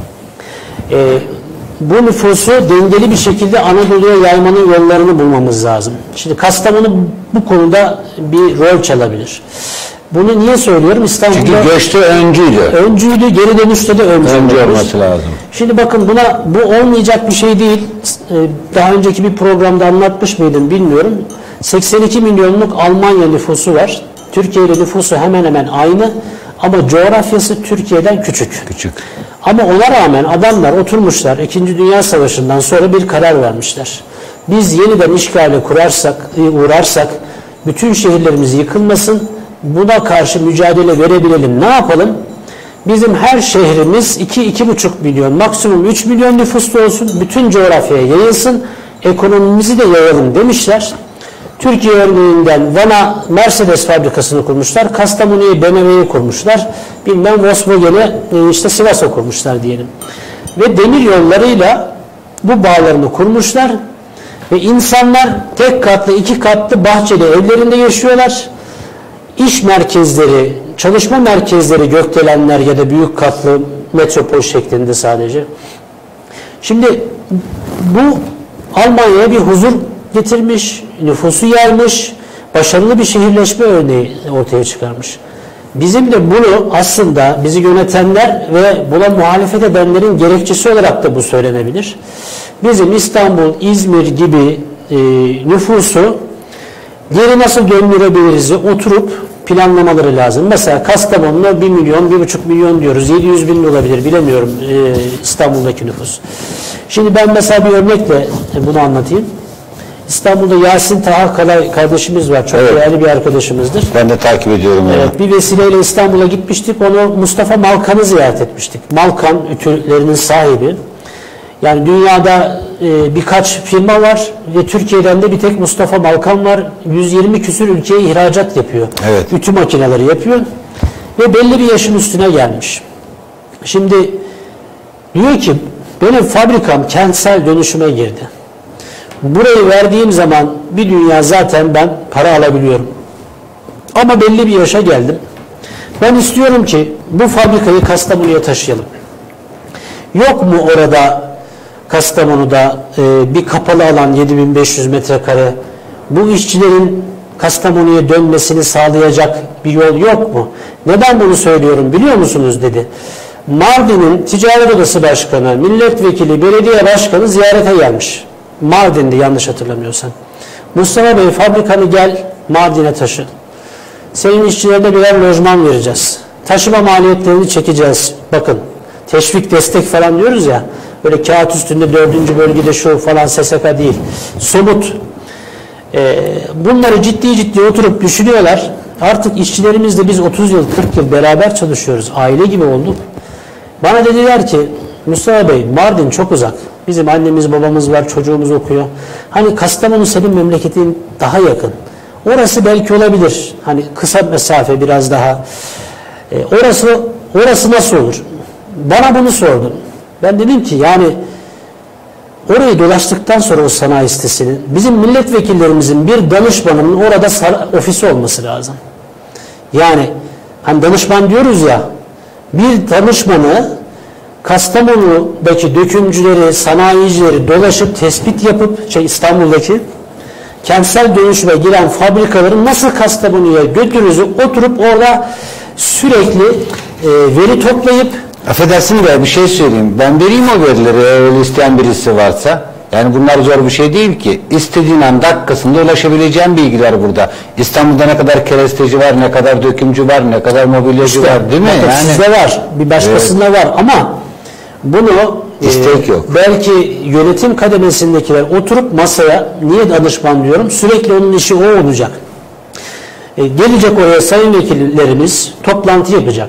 Bu nüfusu dengeli bir şekilde Anadolu'ya yaymanın yollarını bulmamız lazım. Şimdi Kastamonu bu konuda bir rol çalabilir. Bunu niye söylüyorum? İstanbul'da çünkü göçte öncüydü. Öncüydü, geri dönüşte de öncü olması lazım. Şimdi bakın bu olmayacak bir şey değil. Daha önceki bir programda anlatmış mıydım bilmiyorum. 82 milyonluk Almanya nüfusu var. Türkiye ile nüfusu hemen hemen aynı ama coğrafyası Türkiye'den küçük. Ama ona rağmen adamlar oturmuşlar, 2. Dünya Savaşı'ndan sonra bir karar vermişler. Biz yeniden işgale uğrarsak bütün şehirlerimiz yıkılmasın, buna karşı mücadele verebilelim. Ne yapalım? Bizim her şehrimiz 2-2,5 milyon, maksimum 3 milyon nüfuslu olsun, bütün coğrafyaya yayılsın, ekonomimizi de yayalım demişler. Türkiye örneğinden Van'a Mercedes fabrikasını kurmuşlar, Kastamonu'ya BMW'yi kurmuşlar, bilmem Volkswagen'e Sivas'a kurmuşlar diyelim. Ve demir yollarıyla bu bağlarını kurmuşlar ve insanlar tek katlı, 2 katlı bahçeli evlerinde yaşıyorlar. İş merkezleri, çalışma merkezleri gökdelenler ya da büyük katlı metropol şeklinde sadece. Şimdi bu Almanya'ya bir huzur getirmiş, nüfusu yaymış, başarılı bir şehirleşme örneği ortaya çıkarmış. Bizim de bunu aslında bizi yönetenler ve buna muhalefet edenlerin gerekçesi olarak da bu söylenebilir. Bizim İstanbul, İzmir gibi nüfusu geri nasıl döndürebiliriz oturup planlamaları lazım. Mesela Kastamonu'na 1 milyon, 1,5 milyon diyoruz. 700 bin olabilir, bilemiyorum İstanbul'daki nüfus. Şimdi ben mesela bir örnekle bunu anlatayım. İstanbul'da Yasin Taha kardeşimiz var. Çok değerli bir arkadaşımızdır. Ben de takip ediyorum. Evet, bir vesileyle İstanbul'a gitmiştik. Onu Mustafa Malkan'ı ziyaret etmiştik. Malkan ütülerinin sahibi. Yani dünyada birkaç firma var ve Türkiye'den de bir tek Mustafa Malkan var. 120 küsur ülkeye ihracat yapıyor. Evet. Ütü makineleri yapıyor. Ve belli bir yaşın üstüne gelmiş. Şimdi diyor ki benim fabrikam kentsel dönüşüme girdi. Burayı verdiğim zaman bir dünya zaten ben para alabiliyorum. Ama belli bir yaşa geldim. Ben istiyorum ki bu fabrikayı Kastamonu'ya taşıyalım. Yok mu orada Kastamonu'da bir kapalı alan 7500 metrekare, bu işçilerin Kastamonu'ya dönmesini sağlayacak bir yol yok mu? Neden bunu söylüyorum biliyor musunuz dedi. Mardin'in Ticaret Odası Başkanı, Milletvekili, Belediye Başkanı ziyarete gelmiş. Mardin'de yanlış hatırlamıyorsam. Mustafa Bey fabrikanı gel Mardin'e taşı. Senin işçilerine birer lojman vereceğiz. Taşıma maliyetlerini çekeceğiz. Bakın teşvik destek falan diyoruz ya. Böyle kağıt üstünde 4. bölgede şu falan SSK değil. Somut. Bunları ciddi oturup düşünüyorlar. Artık işçilerimizle biz 30 yıl 40 yıl beraber çalışıyoruz. Aile gibi olduk. Bana dediler ki Mustafa Bey Mardin çok uzak. Bizim annemiz babamız var, çocuğumuz okuyor. Hani Kastamonu senin memleketin daha yakın. Orası belki olabilir. Hani kısa mesafe biraz daha. Orası nasıl olur? Bana bunu sordu. Ben dedim ki yani orayı dolaştıktan sonra o sanayi sitesinin bizim milletvekillerimizin bir danışmanının orada ofisi olması lazım. Yani hani danışman diyoruz ya bir danışmanı Kastamonu'daki dökümcüleri, sanayicileri dolaşıp tespit yapıp İstanbul'daki kentsel dönüşüme giren fabrikaların nasıl Kastamonu'ya götürürüz oturup orada sürekli veri toplayıp affedersin de bir şey söyleyeyim. Ben vereyim o verileri öyle isteyen birisi varsa. Yani bunlar zor bir şey değil ki. İstediğin an dakikasında ulaşabileceğin bilgiler burada. İstanbul'da ne kadar keresteci var, ne kadar dökümcü var, ne kadar mobilyacı var değil mi? Yani, sizde var, bir başkasında var ama bunu İstek yok. Belki yönetim kademesindekiler oturup masaya, niye danışman diyorum, sürekli onun işi o olacak. Gelecek oraya sayın vekillerimiz toplantı yapacak.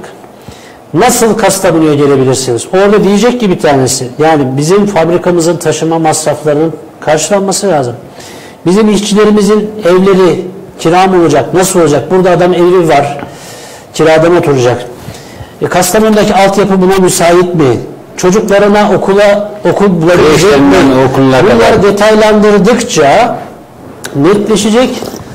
Nasıl Kastamonu'ya gelebilirsiniz? Orada diyecek ki bir tanesi, yani bizim fabrikamızın taşıma masraflarının karşılanması lazım. Bizim işçilerimizin evleri kira mı olacak? Nasıl olacak? Burada adam evi var, kiradan oturacak. Kastamonu'daki altyapı buna müsait mi? Çocuklarına okul bulabilecek mi? Bunları detaylandırdıkça netleşecek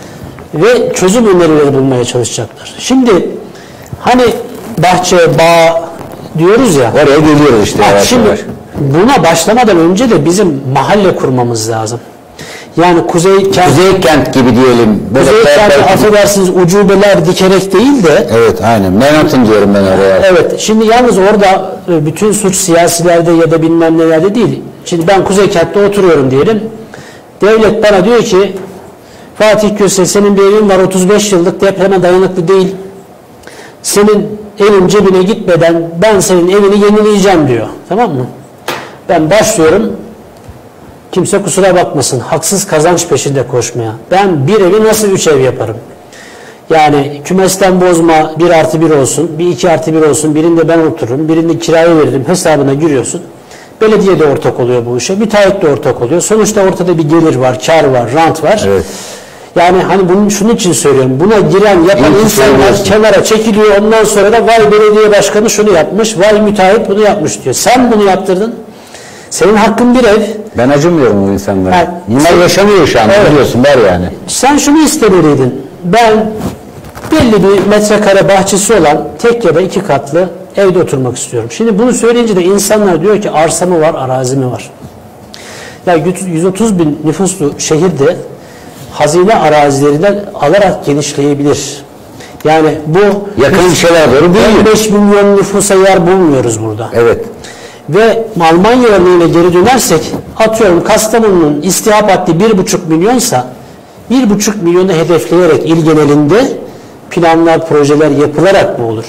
ve çözüm önerileri bulmaya çalışacaklar. Şimdi hani bahçe, bağ diyoruz ya. Oraya geliyoruz işte. Şimdi buna başlamadan önce de bizim mahalle kurmamız lazım. Yani Kuzey Kent gibi diyelim. Kuzey Kent'i affedersiniz ucubeler dikerek değil de. Evet aynen. Manhattan diyorum ben oraya. Evet. Şimdi yalnız orada bütün suç siyasilerde ya da bilmem nelerde değil. Şimdi ben Kuzey Kent'te oturuyorum diyelim. Devlet bana diyor ki Fatih Köse senin bir evin var 35 yıllık depreme dayanıklı değil. Senin evin cebine gitmeden ben senin evini yenileyeceğim diyor. Tamam mı? Ben başlıyorum. Kimse kusura bakmasın. Haksız kazanç peşinde koşmaya. Ben bir evi nasıl 3 ev yaparım? Yani kümesten bozma 1+1 olsun, bir 2+1 olsun. Birinde ben otururum, birinde kiraya veririm. Hesabına giriyorsun. Belediye de ortak oluyor bu işe. Müteahhit de ortak oluyor. Sonuçta ortada bir gelir var, kar var, rant var. Evet. Yani hani şunun için söylüyorum. Buna giren, yapan insanlar kenara çekiliyor. Ondan sonra da vay belediye başkanı şunu yapmış, vay müteahhit bunu yapmış diyor. Sen bunu yaptırdın. Senin hakkın bir ev. Ben acımıyorum o insanlara. Yani, bunlar yaşamıyor şu an biliyorsun var yani. Sen şunu istemeliydin. Ben belli bir metrekare bahçesi olan tek ya da 2 katlı evde oturmak istiyorum. Şimdi bunu söyleyince de insanlar diyor ki arsa mı var, arazi mi var? Ya 130 bin nüfuslu şehirde hazine arazilerinden alarak genişleyebilir. Yani bu yakın şeyler doğru değil. 5 milyon nüfusa yer bulmuyoruz burada. Evet. Ve Almanya örneğine geri dönersek atıyorum Kastamonu'nun istihap haddi 1,5 milyonsa 1,5 milyonu hedefleyerek il genelinde planlar, projeler yapılarak mı olur?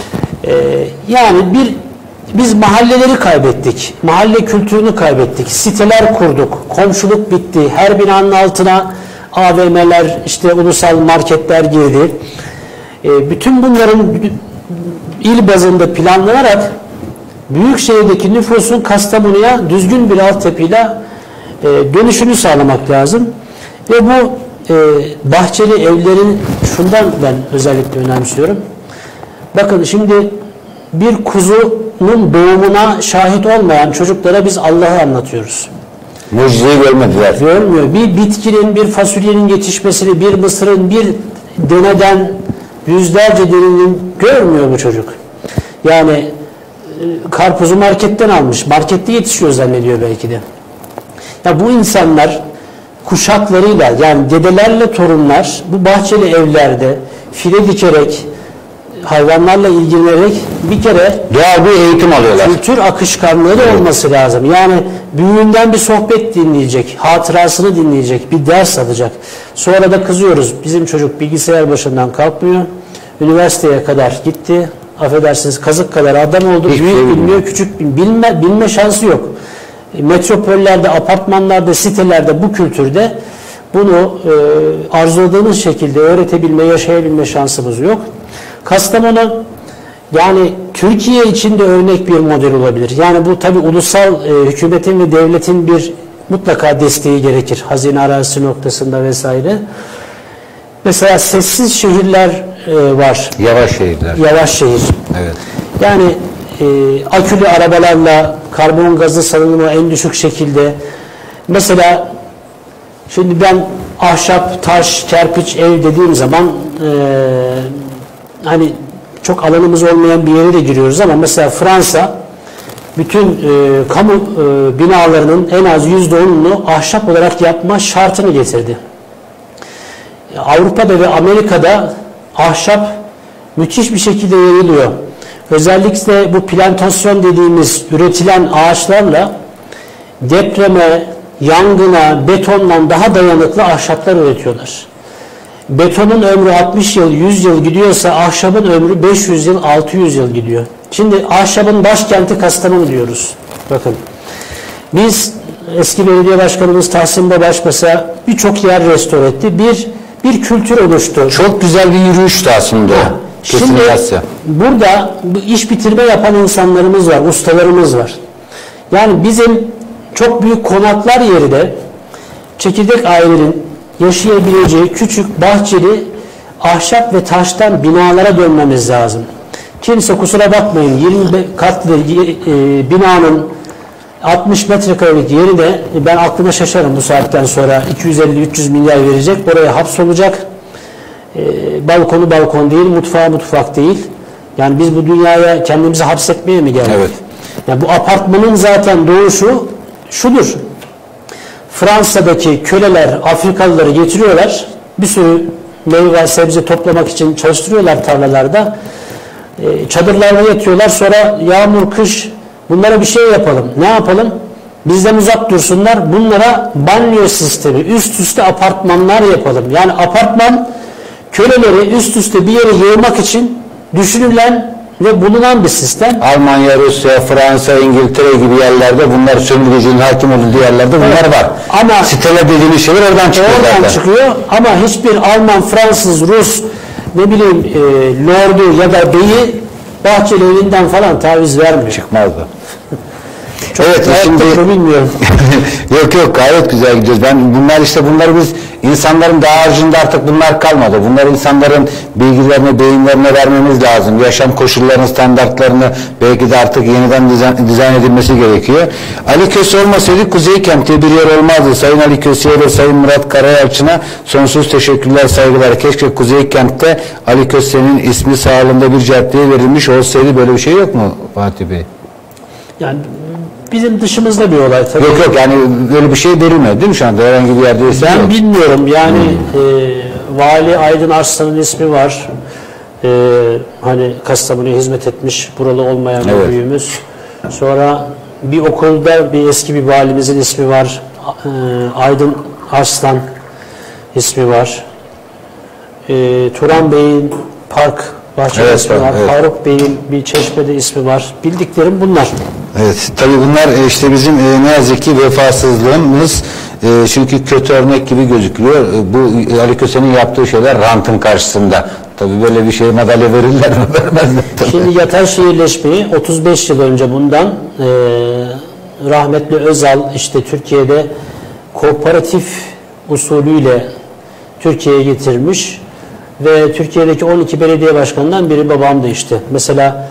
Yani biz mahalleleri kaybettik. Mahalle kültürünü kaybettik. Siteler kurduk. Komşuluk bitti. Her binanın altına AVM'ler, işte ulusal marketler girdi. Bütün bunların il bazında planlanarak büyükşehirdeki nüfusun Kastamonu'ya düzgün bir altyapıyla dönüşünü sağlamak lazım. Ve bu bahçeli evlerin şundan ben özellikle önemsiyorum. Bakın şimdi bir kuzunun doğumuna şahit olmayan çocuklara biz Allah'ı anlatıyoruz. Mucizeyi görmediler. Görmüyor. Bir bitkinin, bir fasulyenin yetişmesini, bir mısırın, bir deneden yüzlerce deninin görmüyor bu çocuk. Yani karpuzu marketten almış. Markette yetişiyor zannediyor belki de. Ya bu insanlar kuşaklarıyla, yani dedelerle torunlar bu bahçeli evlerde file dikerek, hayvanlarla ilgilenerek bir kere Doğal bir eğitim alıyorlar. kültür akışkanlığı da olması lazım. Yani büyüğünden bir sohbet dinleyecek, hatırasını dinleyecek, bir ders alacak. Sonra da kızıyoruz. Bizim çocuk bilgisayar başından kalkmıyor. Üniversiteye kadar gitti. Affedersiniz, kazık kadar adam oldu. Hiçbir Büyük şey bilmiyor, küçük bilme şansı yok. Metropollerde, apartmanlarda, sitelerde bu kültürde bunu arzuladığımız şekilde öğretebilme, yaşayabilme şansımız yok. Kastamonu yani Türkiye için de örnek bir model olabilir. Yani bu tabi ulusal hükümetin ve devletin bir mutlaka desteği gerekir. Hazine arazisi noktasında vesaire. Mesela sessiz şehirler var. Yavaş şehirler. Yavaş şehir. Evet. Yani akülü arabalarla karbon gazı salınımı en düşük şekilde. Mesela şimdi ben ahşap, taş, kerpiç ev dediğim zaman hani çok alanımız olmayan bir yere de giriyoruz ama mesela Fransa bütün kamu binalarının en az %10'unu ahşap olarak yapma şartını getirdi. Avrupa'da ve Amerika'da ahşap müthiş bir şekilde yayılıyor. Özellikle bu plantasyon dediğimiz üretilen ağaçlarla depreme, yangına, betondan daha dayanıklı ahşaplar üretiyorlar. Betonun ömrü 60 yıl, 100 yıl gidiyorsa ahşabın ömrü 500 yıl, 600 yıl gidiyor. Şimdi ahşabın başkenti Kastamonu diyoruz. Bakın. Biz eski belediye başkanımız Tahsin Babaş mesela birçok yer restore etti. Bir kültür oluştu. Çok güzel bir yürüyüştü aslında. Şimdi burada bu iş bitirme yapan insanlarımız var, ustalarımız var. Yani bizim çok büyük konaklar yeri de çekirdek ailenin yaşayabileceği küçük bahçeli ahşap ve taştan binalara dönmemiz lazım. Kimse kusura bakmayın 20 katlı binanın 60 metrekarelik yerine ben aklıma şaşarım bu saatten sonra 250-300 milyar verecek, oraya hapsolacak. Balkonu balkon değil, mutfağı mutfak değil. Yani biz bu dünyaya kendimizi hapsetmeye mi geldik? Evet. Yani bu apartmanın zaten doğuşu şudur. Fransa'daki köleler Afrikalıları getiriyorlar. Bir sürü meyve sebze toplamak için çalıştırıyorlar tarlalarda. Çadırlarda yatıyorlar. Sonra yağmur, kış bunlara bir şey yapalım. Ne yapalım? Bizden uzak dursunlar. Bunlara banyo sistemi, üst üste apartmanlar yapalım. Yani apartman köleleri üst üste bir yere yığmak için düşünülen ve bulunan bir sistem. Almanya, Rusya, Fransa, İngiltere gibi yerlerde bunlar sömürgeciliğin hakim olduğu yerlerde bunlar var. Ama siteler dediğimiz şeyler oradan çıkıyor. Oradan çıkıyor ama hiçbir Alman, Fransız, Rus ne bileyim lordu ya da beyi bahçeli evinden falan taviz vermiyor. Çıkmazdı. Çok evet şimdi bilmiyorum. yok gayet güzel gidiyoruz. Bunları biz insanların daha haricinde artık bunlar kalmadı. Bunlar insanların bilgilerine, beyinlerine vermemiz lazım. Yaşam koşullarının standartlarını belki de artık yeniden dizayn edilmesi gerekiyor. Ali Köse olmasaydı Kuzeykent'te bir yer olmazdı. Sayın Ali Köse'ye ve Sayın Murat Karayalçın'a sonsuz teşekkürler, saygılar. Keşke Kuzeykent'te Ali Köse'nin ismi sağlığında bir caddeye verilmiş olsaydı. Böyle bir şey yok mu Fatih Bey? Yani bizim dışımızda bir olay tabii. Yok yani böyle bir şey verilmedi değil mi şu anda herhangi bir yerde? Ben bilmiyorum yani Vali Aydın Arslan'ın ismi var. Hani Kastamonu'ya hizmet etmiş buralı olmayan bir büyüğümüz. Sonra bir okulda eski bir valimizin ismi var. Aydın Arslan ismi var. Turan Bey'in park bahçede ismi var. Faruk Bey'in bir çeşmede ismi var. Bildiklerim bunlar. Evet, tabii bunlar işte bizim ne yazık ki vefasızlığımız, çünkü kötü örnek gibi gözüküyor. Bu Ali Köse'nin yaptığı şeyler rantın karşısında. Tabii böyle bir şey madalya verirler mi? Vermezler. Şimdi yatay şehirleşmeyi 35 yıl önce bundan rahmetli Özal işte Türkiye'de kooperatif usulüyle Türkiye'ye getirmiş ve Türkiye'deki 12 belediye başkanından biri babamdı işte. Mesela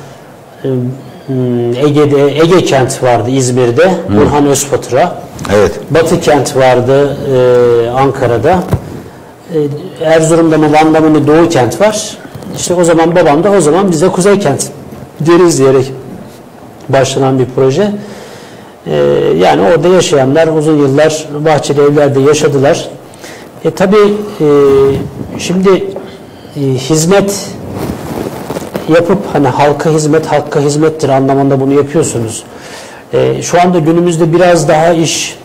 Ege Kent vardı İzmir'de, Burhan Özfatura. Evet. Batı Kent vardı Ankara'da. Erzurum'da mı Van'da mı Doğu Kent var. İşte o zaman babam da o zaman bize Kuzey Kent deriz diyerek başlanan bir proje. Yani orada yaşayanlar uzun yıllar bahçeli evlerde yaşadılar. Tabii şimdi hizmet yapıp hani halka hizmet hakka hizmettir anlamında bunu yapıyorsunuz. Şu anda günümüzde biraz daha iş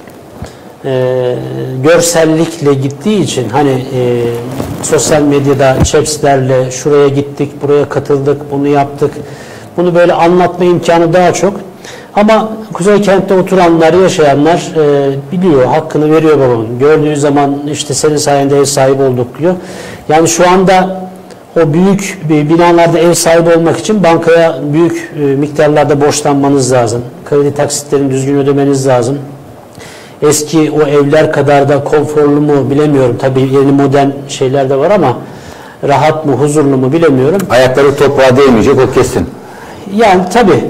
görsellikle gittiği için hani sosyal medyada chapslerle şuraya gittik, buraya katıldık, bunu yaptık. Bunu böyle anlatma imkanı daha çok. Ama Kuzeykentte oturanlar, yaşayanlar biliyor, hakkını veriyor babamın. Gördüğü zaman işte senin sayende ev sahibi olduk diyor. Yani şu anda o büyük binalarda ev sahibi olmak için bankaya büyük miktarlarda borçlanmanız lazım. Kredi taksitlerini düzgün ödemeniz lazım. Eski o evler kadar da konforlu mu bilemiyorum. Tabii yeni modern şeyler de var ama rahat mı, huzurlu mu bilemiyorum. Ayakları toprağa değmeyecek, o kesin. Yani tabii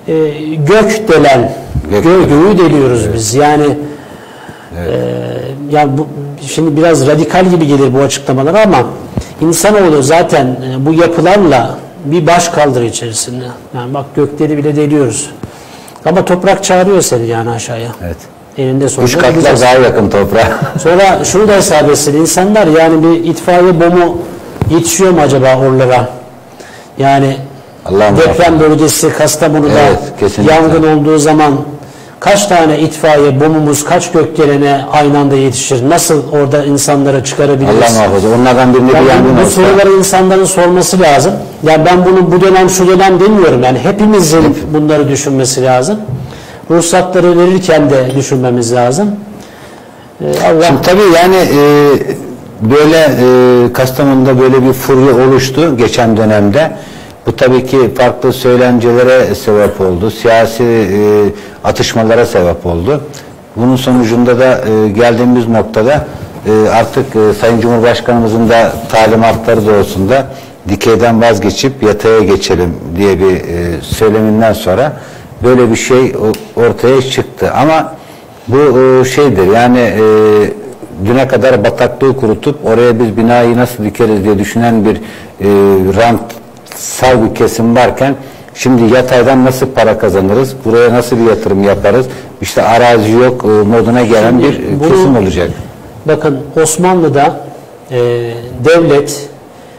gök delen, göğü deliyoruz evet. Biz. Yani evet. Yani bu şimdi biraz radikal gibi gelir bu açıklamalar ama insanoğlu zaten bu yapılarla bir baş kaldırı içerisinde. Yani bak gökleri bile deliyoruz. Ama toprak çağırıyor seni yani aşağıya. Evet. Elinde sonunda. 3 katlar daha yakın toprağa. Sonra şunu da hesap etsin. İnsanlar yani bir itfaiye bomu yetişiyor mu acaba oralara? Yani deprem bölgesi Kastamonu'da evet, yangın olduğu zaman kaç tane itfaiye bomumuz, kaç gökdelene aynı anda yetişir? Nasıl orada insanlara çıkarabiliriz? Allah muhafaza. Onlardan birine bir yangın olsa. Bu soruları insanların sorması lazım. Yani ben bunu bu dönem şu dönem demiyorum. Yani hepimizin bunları düşünmesi lazım. Ruhsatları verirken de düşünmemiz lazım. Şimdi tabii yani böyle Kastamonu'da böyle bir furya oluştu geçen dönemde. Bu tabii ki farklı söylencelere sebep oldu. Siyasi atışmalara sebep oldu. Bunun sonucunda da geldiğimiz noktada artık Sayın Cumhurbaşkanımızın da talimatları doğrultusunda dikeyden vazgeçip yataya geçelim diye bir söyleminden sonra böyle bir şey ortaya çıktı. Ama bu şeydir yani düne kadar bataklığı kurutup oraya biz binayı nasıl dikeriz diye düşünen bir rantsal bir kesim varken şimdi yataydan nasıl para kazanırız, buraya nasıl bir yatırım yaparız, işte arazi yok moduna gelen şimdi bir kesim olacak. Bakın Osmanlı'da devlet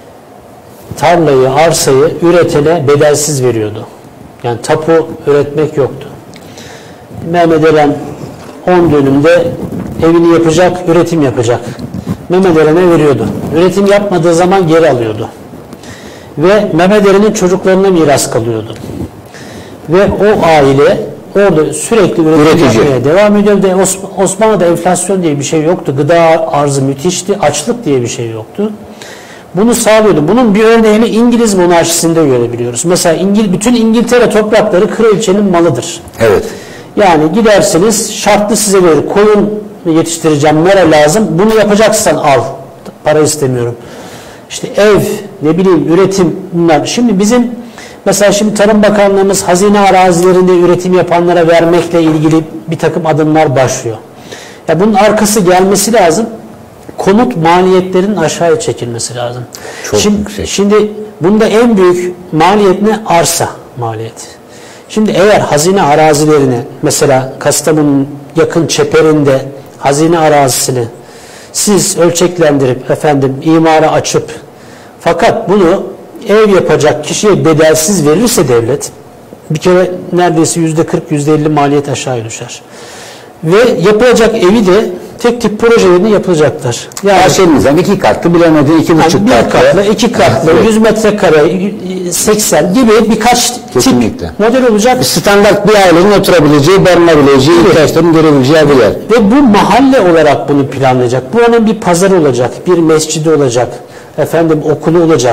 tarlayı, arsayı üretene bedelsiz veriyordu. Yani tapu üretmek yoktu. Mehmet Eren 10 dönümde evini yapacak, üretim yapacak. Mehmet Eren'e veriyordu. Üretim yapmadığı zaman geri alıyordu. Ve Mehmet Eren'in çocuklarına miras kalıyordu. Ve o aile orada sürekli üretim yapmaya devam ediyor. De Osmanlı'da enflasyon diye bir şey yoktu. Gıda arzı müthişti. Açlık diye bir şey yoktu. Bunu sağlıyordu. Bunun bir örneğini İngiliz monarşisinde görebiliyoruz. Mesela bütün İngiltere toprakları kraliçenin malıdır. Evet. Yani gidersiniz şartlı size verir. Koyun yetiştireceğim, nere lazım? Bunu yapacaksan al. Para istemiyorum. İşte ev, ne bileyim üretim bunlar. Şimdi bizim mesela şimdi Tarım Bakanlığımız hazine arazilerinde üretim yapanlara vermekle ilgili bir takım adımlar başlıyor. Ya bunun arkası gelmesi lazım. Konut maliyetlerinin aşağıya çekilmesi lazım. Çok yüksek. Şimdi bunda en büyük maliyet ne? Arsa maliyeti. Şimdi eğer hazine arazilerini mesela Kastamonu'nun yakın çeperinde hazine arazisini siz ölçeklendirip imara açıp fakat bunu ev yapacak kişiye bedelsiz verirse devlet bir kere neredeyse %40 %50 maliyet aşağıya düşer. Ve yapılacak evi de tek tip projelerini yapılacaklar. Yani aşemizden 2 katlı bilemedi 2,5 katlı, 2 katlı, 100 metrekare, 80 gibi birkaç kesinlikle tip model olacak. Standart bir ailenin oturabileceği, barınabileceği, ihtiyaçlarını görebileceği bir yer. Ve bu mahalle olarak bunu planlayacak. Buranın bir pazarı olacak, bir mescidi olacak, okulu olacak.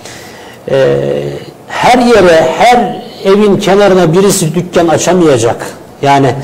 Her yere, her evin kenarına birisi dükkan açamayacak. Yani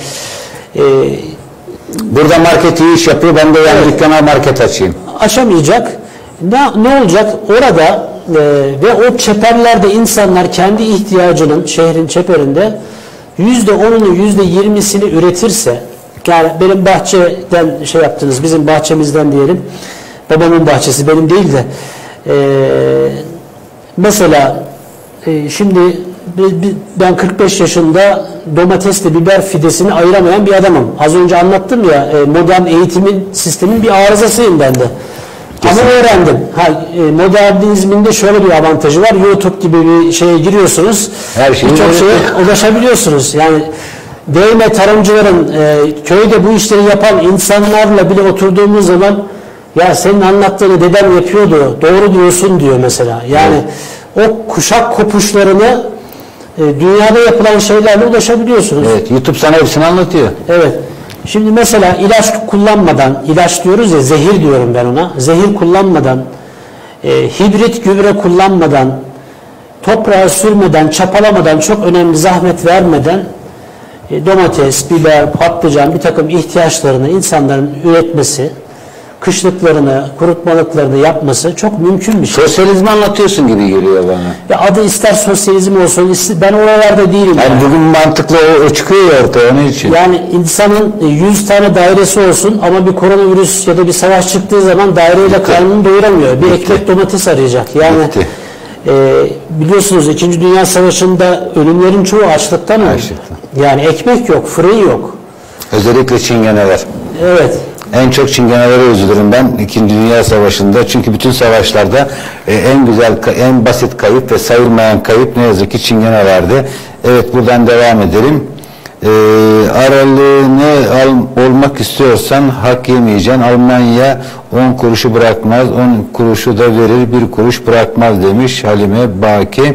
burada market iyi iş yapıyor, ben de yani dükkana market açayım. Açamayacak. Ne olacak? Orada ve o çeperlerde insanlar kendi ihtiyacının şehrin çeperinde %10'unu %20'sini üretirse, yani benim bahçeden yaptınız, bizim bahçemizden diyelim, babamın bahçesi benim değil de mesela şimdi ben 45 yaşında domatesle biber fidesini ayıramayan bir adamım. Az önce anlattım ya, modern eğitimin sistemin bir arızasıyım ben de. Ama öğrendim. Modernizmin de şöyle bir avantajı var. YouTube gibi bir şeye giriyorsunuz. Birçok şeye ulaşabiliyorsunuz. Yani değme tarımcıların, köyde bu işleri yapan insanlarla bile oturduğumuz zaman ya senin anlattığını dedem yapıyordu, doğru diyorsun diyor mesela. Yani o kuşak kopuşlarını dünyada yapılan şeylerle ulaşabiliyorsunuz. Evet, YouTube sana hepsini anlatıyor. Evet. Şimdi mesela ilaç kullanmadan, ilaç diyoruz ya, zehir diyorum ben ona. Zehir kullanmadan, hibrit gübre kullanmadan, toprağa sürmeden, çapalamadan, çok önemli zahmet vermeden domates, biber, patlıcan, bir takım ihtiyaçlarını insanların üretmesi, kışlıklarını, kurutmalıklarını yapması çok mümkün bir şey. Sosyalizmi anlatıyorsun gibi geliyor bana. Ya adı ister sosyalizm olsun, ben oralarda değilim. Yani bugün mantıklı o çıkıyor ya ortaya, onun için. Yani insanın 100 tane dairesi olsun ama bir koronavirüs ya da bir savaş çıktığı zaman daireyle karnını doyuramıyor. Bir ekmek domates arayacak. Yani biliyorsunuz 2. Dünya Savaşı'nda ölümlerin çoğu açlıktan oldu. Yani ekmek yok, fırın yok. Özellikle çingeneler. Evet. En çok çingenelere üzülürüm ben 2. Dünya Savaşı'nda. Çünkü bütün savaşlarda en güzel, en basit kayıp ve sayılmayan kayıp ne yazık ki çingenelerdi. Evet, buradan devam edelim. Aralığını olmak istiyorsan hak yemeyeceksin. Almanya 10 kuruşu bırakmaz, 10 kuruşu da verir, 1 kuruş bırakmaz demiş Halime Baki.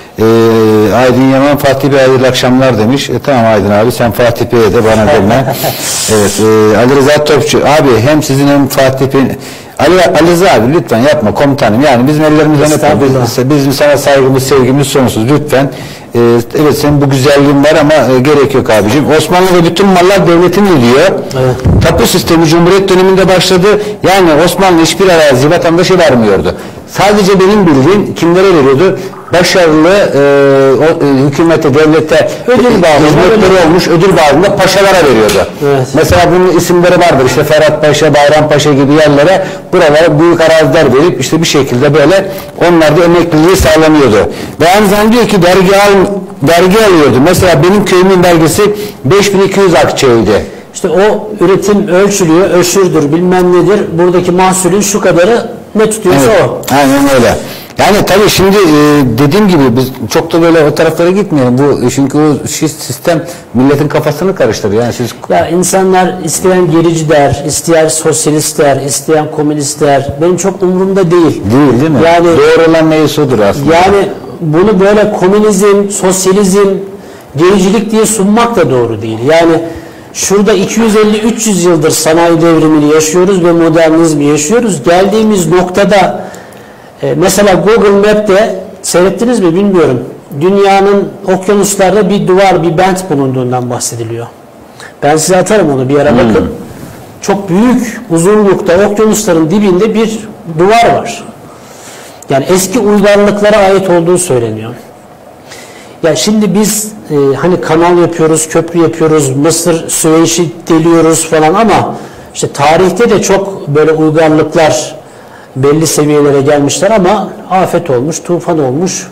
Aydın Yaman, Fatih Bey hayırlı akşamlar demiş. Tamam Aydın abi, sen Fatih Bey'e de bana deme. Evet, Ali Rıza Topçu abi, hem sizin hem Fatih Bey'in Ali Rıza abi lütfen yapma komutanım, yani bizim ellerimizden öpme, bizim sana saygımız sevgimiz sonsuz lütfen. Evet, senin bu güzelliğin var ama gerek yok abicim. Osmanlı'da bütün mallar devletin diyor. Evet. Tapu sistemi Cumhuriyet döneminde başladı. Yani Osmanlı hiçbir arazi vatandaşı vermiyordu. Sadece benim bildiğim kimlere veriyordu? Başarılı hükümete, devlete ödül hizmetleri olmuş, ödül bağında paşalara veriyordu. Evet. Mesela bunun isimleri vardır. İşte Ferhat Paşa, Bayram Paşa gibi yerlere, buralara büyük araziler verip işte bir şekilde böyle onlar da emekliliği sağlanıyordu. Ve aynı zamanda diyor ki vergi alıyordu. Mesela benim köyümün vergisi 5200 akçeydi. İşte o üretim ölçülüyor, öşürdür, bilmem nedir. Buradaki mahsulün şu kadarı ne tutuyorsa evet, o. Aynen öyle. Yani tabii şimdi dediğim gibi biz çok da böyle o taraflara gitmeyelim. Çünkü o sistem milletin kafasını karıştırıyor. Yani ya insanlar isteyen gerici der, isteyen sosyalist der, isteyen komünist der. Benim çok umurumda değil. Değil mi? Yani doğru olan neyse odur aslında. Yani bunu böyle komünizm, sosyalizm, gericilik diye sunmak da doğru değil. Yani şurada 250-300 yıldır sanayi devrimini yaşıyoruz ve modernizmi yaşıyoruz. Geldiğimiz noktada mesela Google Map'te seyrettiniz mi bilmiyorum. Dünyanın okyanuslarda bir duvar, bir bent bulunduğundan bahsediliyor. Ben size atarım onu, bir ara bakın. Çok büyük uzunlukta okyanusların dibinde bir duvar var. Yani eski uygarlıklara ait olduğu söyleniyor. Ya şimdi biz hani kanal yapıyoruz, köprü yapıyoruz, Mısır, Süveyş'i deliyoruz falan ama işte tarihte de çok böyle uygarlıklar belli seviyelere gelmişler ama afet olmuş, tufan olmuş.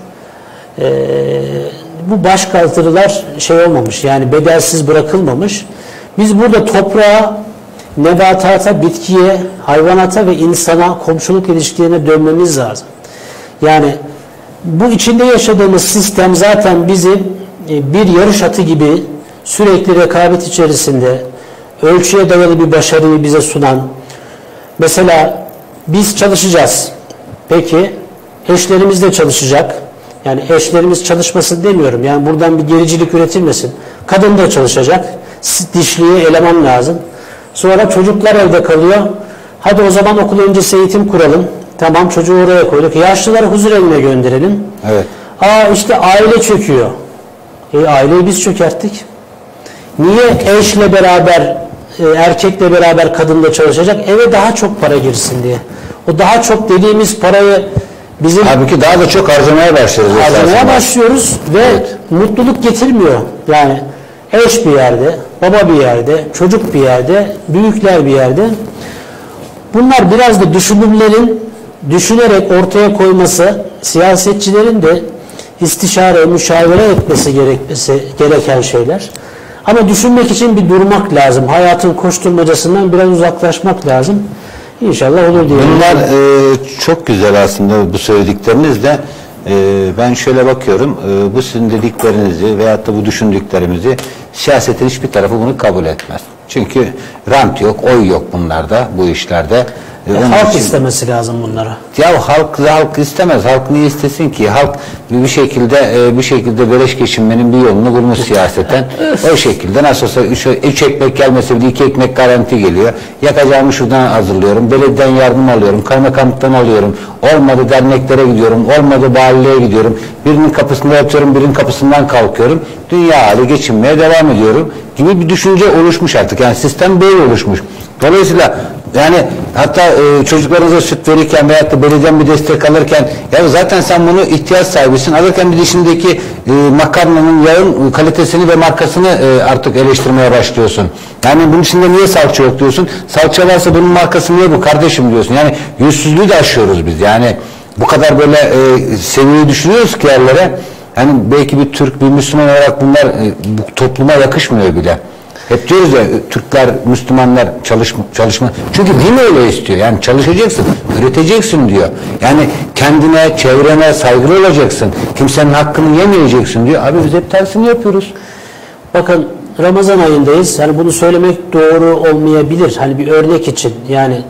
Bu başkaldırılar şey olmamış, yani bedelsiz bırakılmamış. Biz burada toprağa, nebatata, bitkiye, hayvanata ve insana, komşuluk ilişkilerine dönmemiz lazım. Yani bu içinde yaşadığımız sistem zaten bizi bir yarış atı gibi sürekli rekabet içerisinde ölçüye dayalı bir başarıyı bize sunan, mesela biz çalışacağız. Peki eşlerimiz de çalışacak. Yani eşlerimiz çalışmasın demiyorum. Yani buradan bir gericilik üretilmesin. Kadın da çalışacak. Dişliye eleman lazım. Sonra çocuklar evde kalıyor. Hadi o zaman okul öncesi eğitim kuralım. Tamam, çocuğu oraya koyduk. Yaşlıları huzur evine gönderelim. Evet. İşte aile çöküyor. Aileyi biz çökerttik. Niye eşle beraber, erkekle beraber kadın da çalışacak? Eve daha çok para girsin diye. O daha çok dediğimiz parayı bizim... Halbuki daha da çok harcamaya başlıyoruz. Harcamaya başlıyoruz ve evet, mutluluk getirmiyor. Yani eş bir yerde, baba bir yerde, çocuk bir yerde, büyükler bir yerde. Bunlar biraz da düşünürlerin düşünerek ortaya koyması, siyasetçilerin de istişare, müşavere etmesi gereken şeyler. Ama düşünmek için bir durmak lazım. Hayatın koşturmacasından biraz uzaklaşmak lazım. İnşallah olur diye. Bunlar çok güzel aslında bu söyledikleriniz de. Ben şöyle bakıyorum, bu sizin dediklerinizi veyahut da bu düşündüklerimizi siyasetin hiçbir tarafı bunu kabul etmez. Çünkü rant yok, oy yok bunlarda, bu işlerde. Halk istemesi lazım bunlara. Ya halk istemez. Halk niye istesin ki? Halk bir şekilde beleş geçinmenin bir yolunu bulmuş siyaseten. O şekilde nasıl olsa 3 ekmek gelmese bile 2 ekmek garanti geliyor. Yakacağımı şuradan hazırlıyorum. Belediyeden yardım alıyorum. Kaymakamlıktan alıyorum. Olmadı derneklere gidiyorum. Olmadı valiliğe gidiyorum. Birinin kapısında yatıyorum, birinin kapısından kalkıyorum. Dünya hali geçinmeye devam ediyorum gibi bir düşünce oluşmuş artık. Yani sistem böyle oluşmuş. Dolayısıyla yani hatta çocuklarınıza süt verirken veyahut da belediyeden bir destek alırken ya zaten sen bunu ihtiyaç sahibisin. Alırken bir dişindeki makarnanın yağın kalitesini ve markasını artık eleştirmeye başlıyorsun. Yani bunun içinde niye salça yok diyorsun. Salça varsa bunun markası niye bu kardeşim diyorsun. Yani yüzsüzlüğü de aşıyoruz biz. Yani bu kadar böyle seviyeyi düşünüyoruz ki yerlere. Yani belki bir Türk, bir Müslüman olarak bunlar bu topluma yakışmıyor bile. Hep diyoruz ya Türkler, Müslümanlar çalışma. Çünkü din öyle istiyor. Yani çalışacaksın, üreteceksin diyor. Yani kendine, çevrene saygılı olacaksın. Kimsenin hakkını yemeyeceksin diyor. Abi biz hep tersini yapıyoruz. Bakın Ramazan ayındayız. Yani bunu söylemek doğru olmayabilir. Hani bir örnek için yani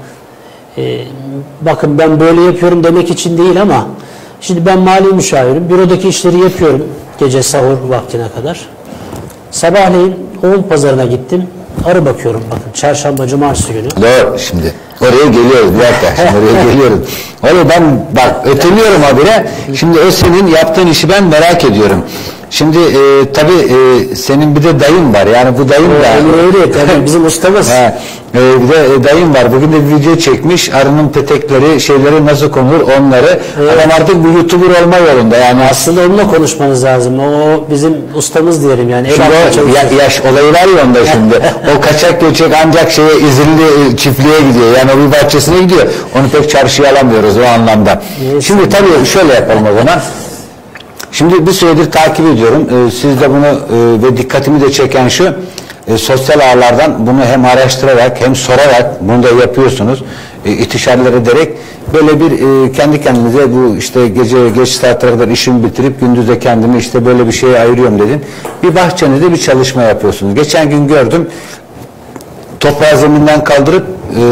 bakın ben böyle yapıyorum demek için değil ama şimdi ben mali müşavirim. Bürodaki işleri yapıyorum gece sahur vaktine kadar. Sabahleyin Oğul Pazarı'na gittim. Arı bakıyorum bakın. Çarşamba, cumartesi günü. Doğru şimdi. Oraya geliyoruz. Bir dakika. Şimdi oraya geliyorum. Oraya ben bak öteliyorum habire. Şimdi o senin yaptığın işi ben merak ediyorum. Şimdi tabii senin bir de dayın var. Yani bu dayın da öyle tabii bizim ustamız. Bir de dayın var. Bugün de bir video çekmiş. Arının petekleri, şeyleri nasıl konulur onları. Evet. Adam artık bir YouTuber olma yolunda. Yani aslında onunla konuşmanız lazım. O bizim ustamız diyelim yani. Şimdi yaş olayı var ya onda şimdi. O kaçak göçek ancak izinli çiftliğe gidiyor. Yani o bir bahçesine gidiyor. Onu pek çarşıya alamıyoruz o anlamda. Yes. Şimdi tabii şöyle yapalım o zaman. Şimdi bir süredir takip ediyorum. Siz de bunu ve dikkatimi de çeken şu, sosyal ağlardan bunu hem araştırarak hem sorarak bunu da yapıyorsunuz. İstişareler ederek böyle bir kendi kendinize bu işte gece geç saatlere kadar işimi bitirip gündüzde kendimi işte böyle bir şeye ayırıyorum dedin. Bir bahçenizde bir çalışma yapıyorsunuz. Geçen gün gördüm. Toprağı zeminden kaldırıp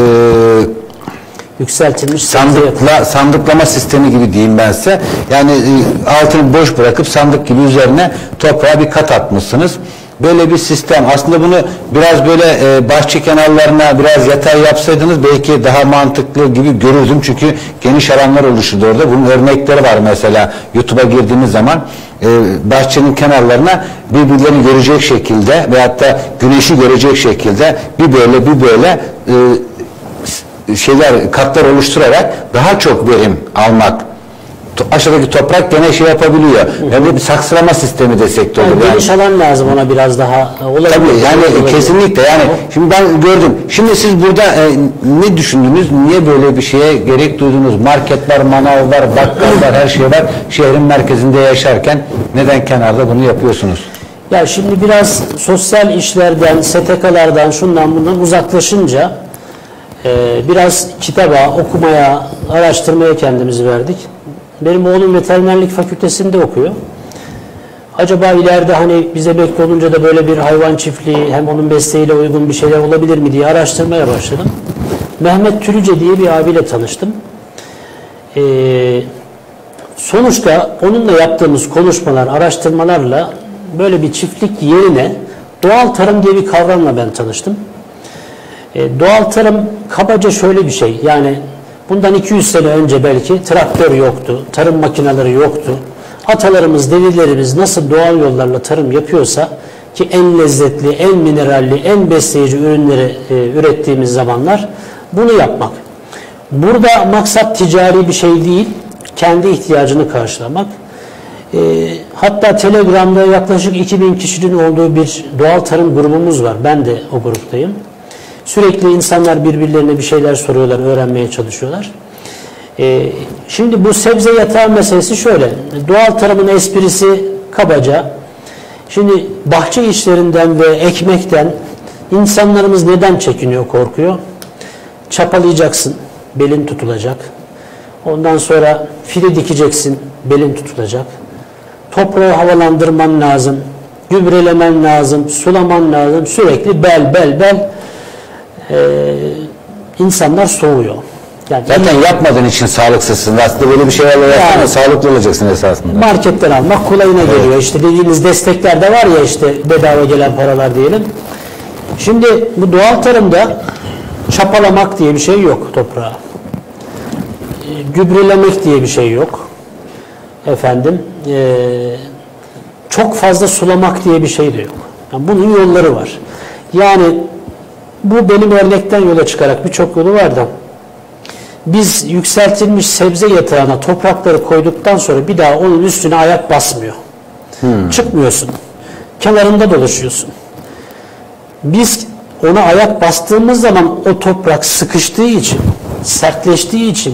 yükseltilmiş sandıklama sistemi gibi diyeyim ben size. Yani altını boş bırakıp sandık gibi üzerine toprağa bir kat atmışsınız. Böyle bir sistem. Aslında bunu biraz böyle bahçe kenarlarına biraz yatay yapsaydınız belki daha mantıklı gibi görürdüm. Çünkü geniş alanlar oluşurdu orada. Bunun örnekleri var mesela. YouTube'a girdiğiniz zaman bahçenin kenarlarına birbirlerini görecek şekilde veyahut da güneşi görecek şekilde bir böyle katlar oluşturarak daha çok verim almak. Aşağıdaki toprak gene şey yapabiliyor. Yani bir saksılama sistemi desek de olur. Yani geniş alan lazım ona biraz daha. Tabii yani kesinlikle yani şimdi ben gördüm. Şimdi siz burada ne düşündünüz? Niye böyle bir şeye gerek duydunuz? Market var, manav var, bakkal var, her şey var. Şehrin merkezinde yaşarken neden kenarda bunu yapıyorsunuz? Ya şimdi biraz sosyal işlerden, STK'lardan, şundan bundan uzaklaşınca biraz kitaba, okumaya, araştırmaya kendimizi verdik. Benim oğlum veterinerlik fakültesinde okuyor. Acaba ileride hani biz emekli olunca da böyle bir hayvan çiftliği hem onun mesleğiyle uygun bir şeyler olabilir mi diye araştırmaya başladım. Mehmet Türüce diye bir abiyle tanıştım. Sonuçta onunla yaptığımız konuşmalar, araştırmalarla böyle bir çiftlik yerine doğal tarım diye bir kavramla ben tanıştım. Doğal tarım kabaca şöyle bir şey. Yani bundan 200 sene önce belki traktör yoktu, tarım makineleri yoktu. Atalarımız, dedelerimiz nasıl doğal yollarla tarım yapıyorsa ki en lezzetli, en mineralli, en besleyici ürünleri ürettiğimiz zamanlar bunu yapmak. Burada maksat ticari bir şey değil, kendi ihtiyacını karşılamak. Hatta Telegram'da yaklaşık 2000 kişinin olduğu bir doğal tarım grubumuz var. Ben de o gruptayım. Sürekli insanlar birbirlerine bir şeyler soruyorlar, öğrenmeye çalışıyorlar. Şimdi bu sebze yatağı meselesi şöyle. Doğal tarımın esprisi kabaca. Şimdi bahçe işlerinden ve ekmekten insanlarımız neden çekiniyor, korkuyor? Çapalayacaksın, belin tutulacak. Ondan sonra fide dikeceksin, belin tutulacak. Toprağı havalandırman lazım, gübrelemen lazım, sulaman lazım. Sürekli bel. İnsanlar soğuyor. Yani Zaten yapmadığın için sağlıksızsın. Aslında böyle bir şeylerle yapsan sağlıklı olacaksın esasında. Marketten almak kolayına geliyor. İşte dediğiniz destekler de var ya, işte bedava gelen paralar diyelim. Şimdi bu doğal tarımda çapalamak diye bir şey yok toprağa. Gübrelemek diye bir şey yok. Çok fazla sulamak diye bir şey de yok. Yani bunun yolları var. Yani bu benim örnekten yola çıkarak birçok yolu var da biz yükseltilmiş sebze yatağına toprakları koyduktan sonra bir daha onun üstüne ayak basmıyor. Çıkmıyorsun. Kenarında dolaşıyorsun. Biz ona ayak bastığımız zaman o toprak sıkıştığı için, sertleştiği için,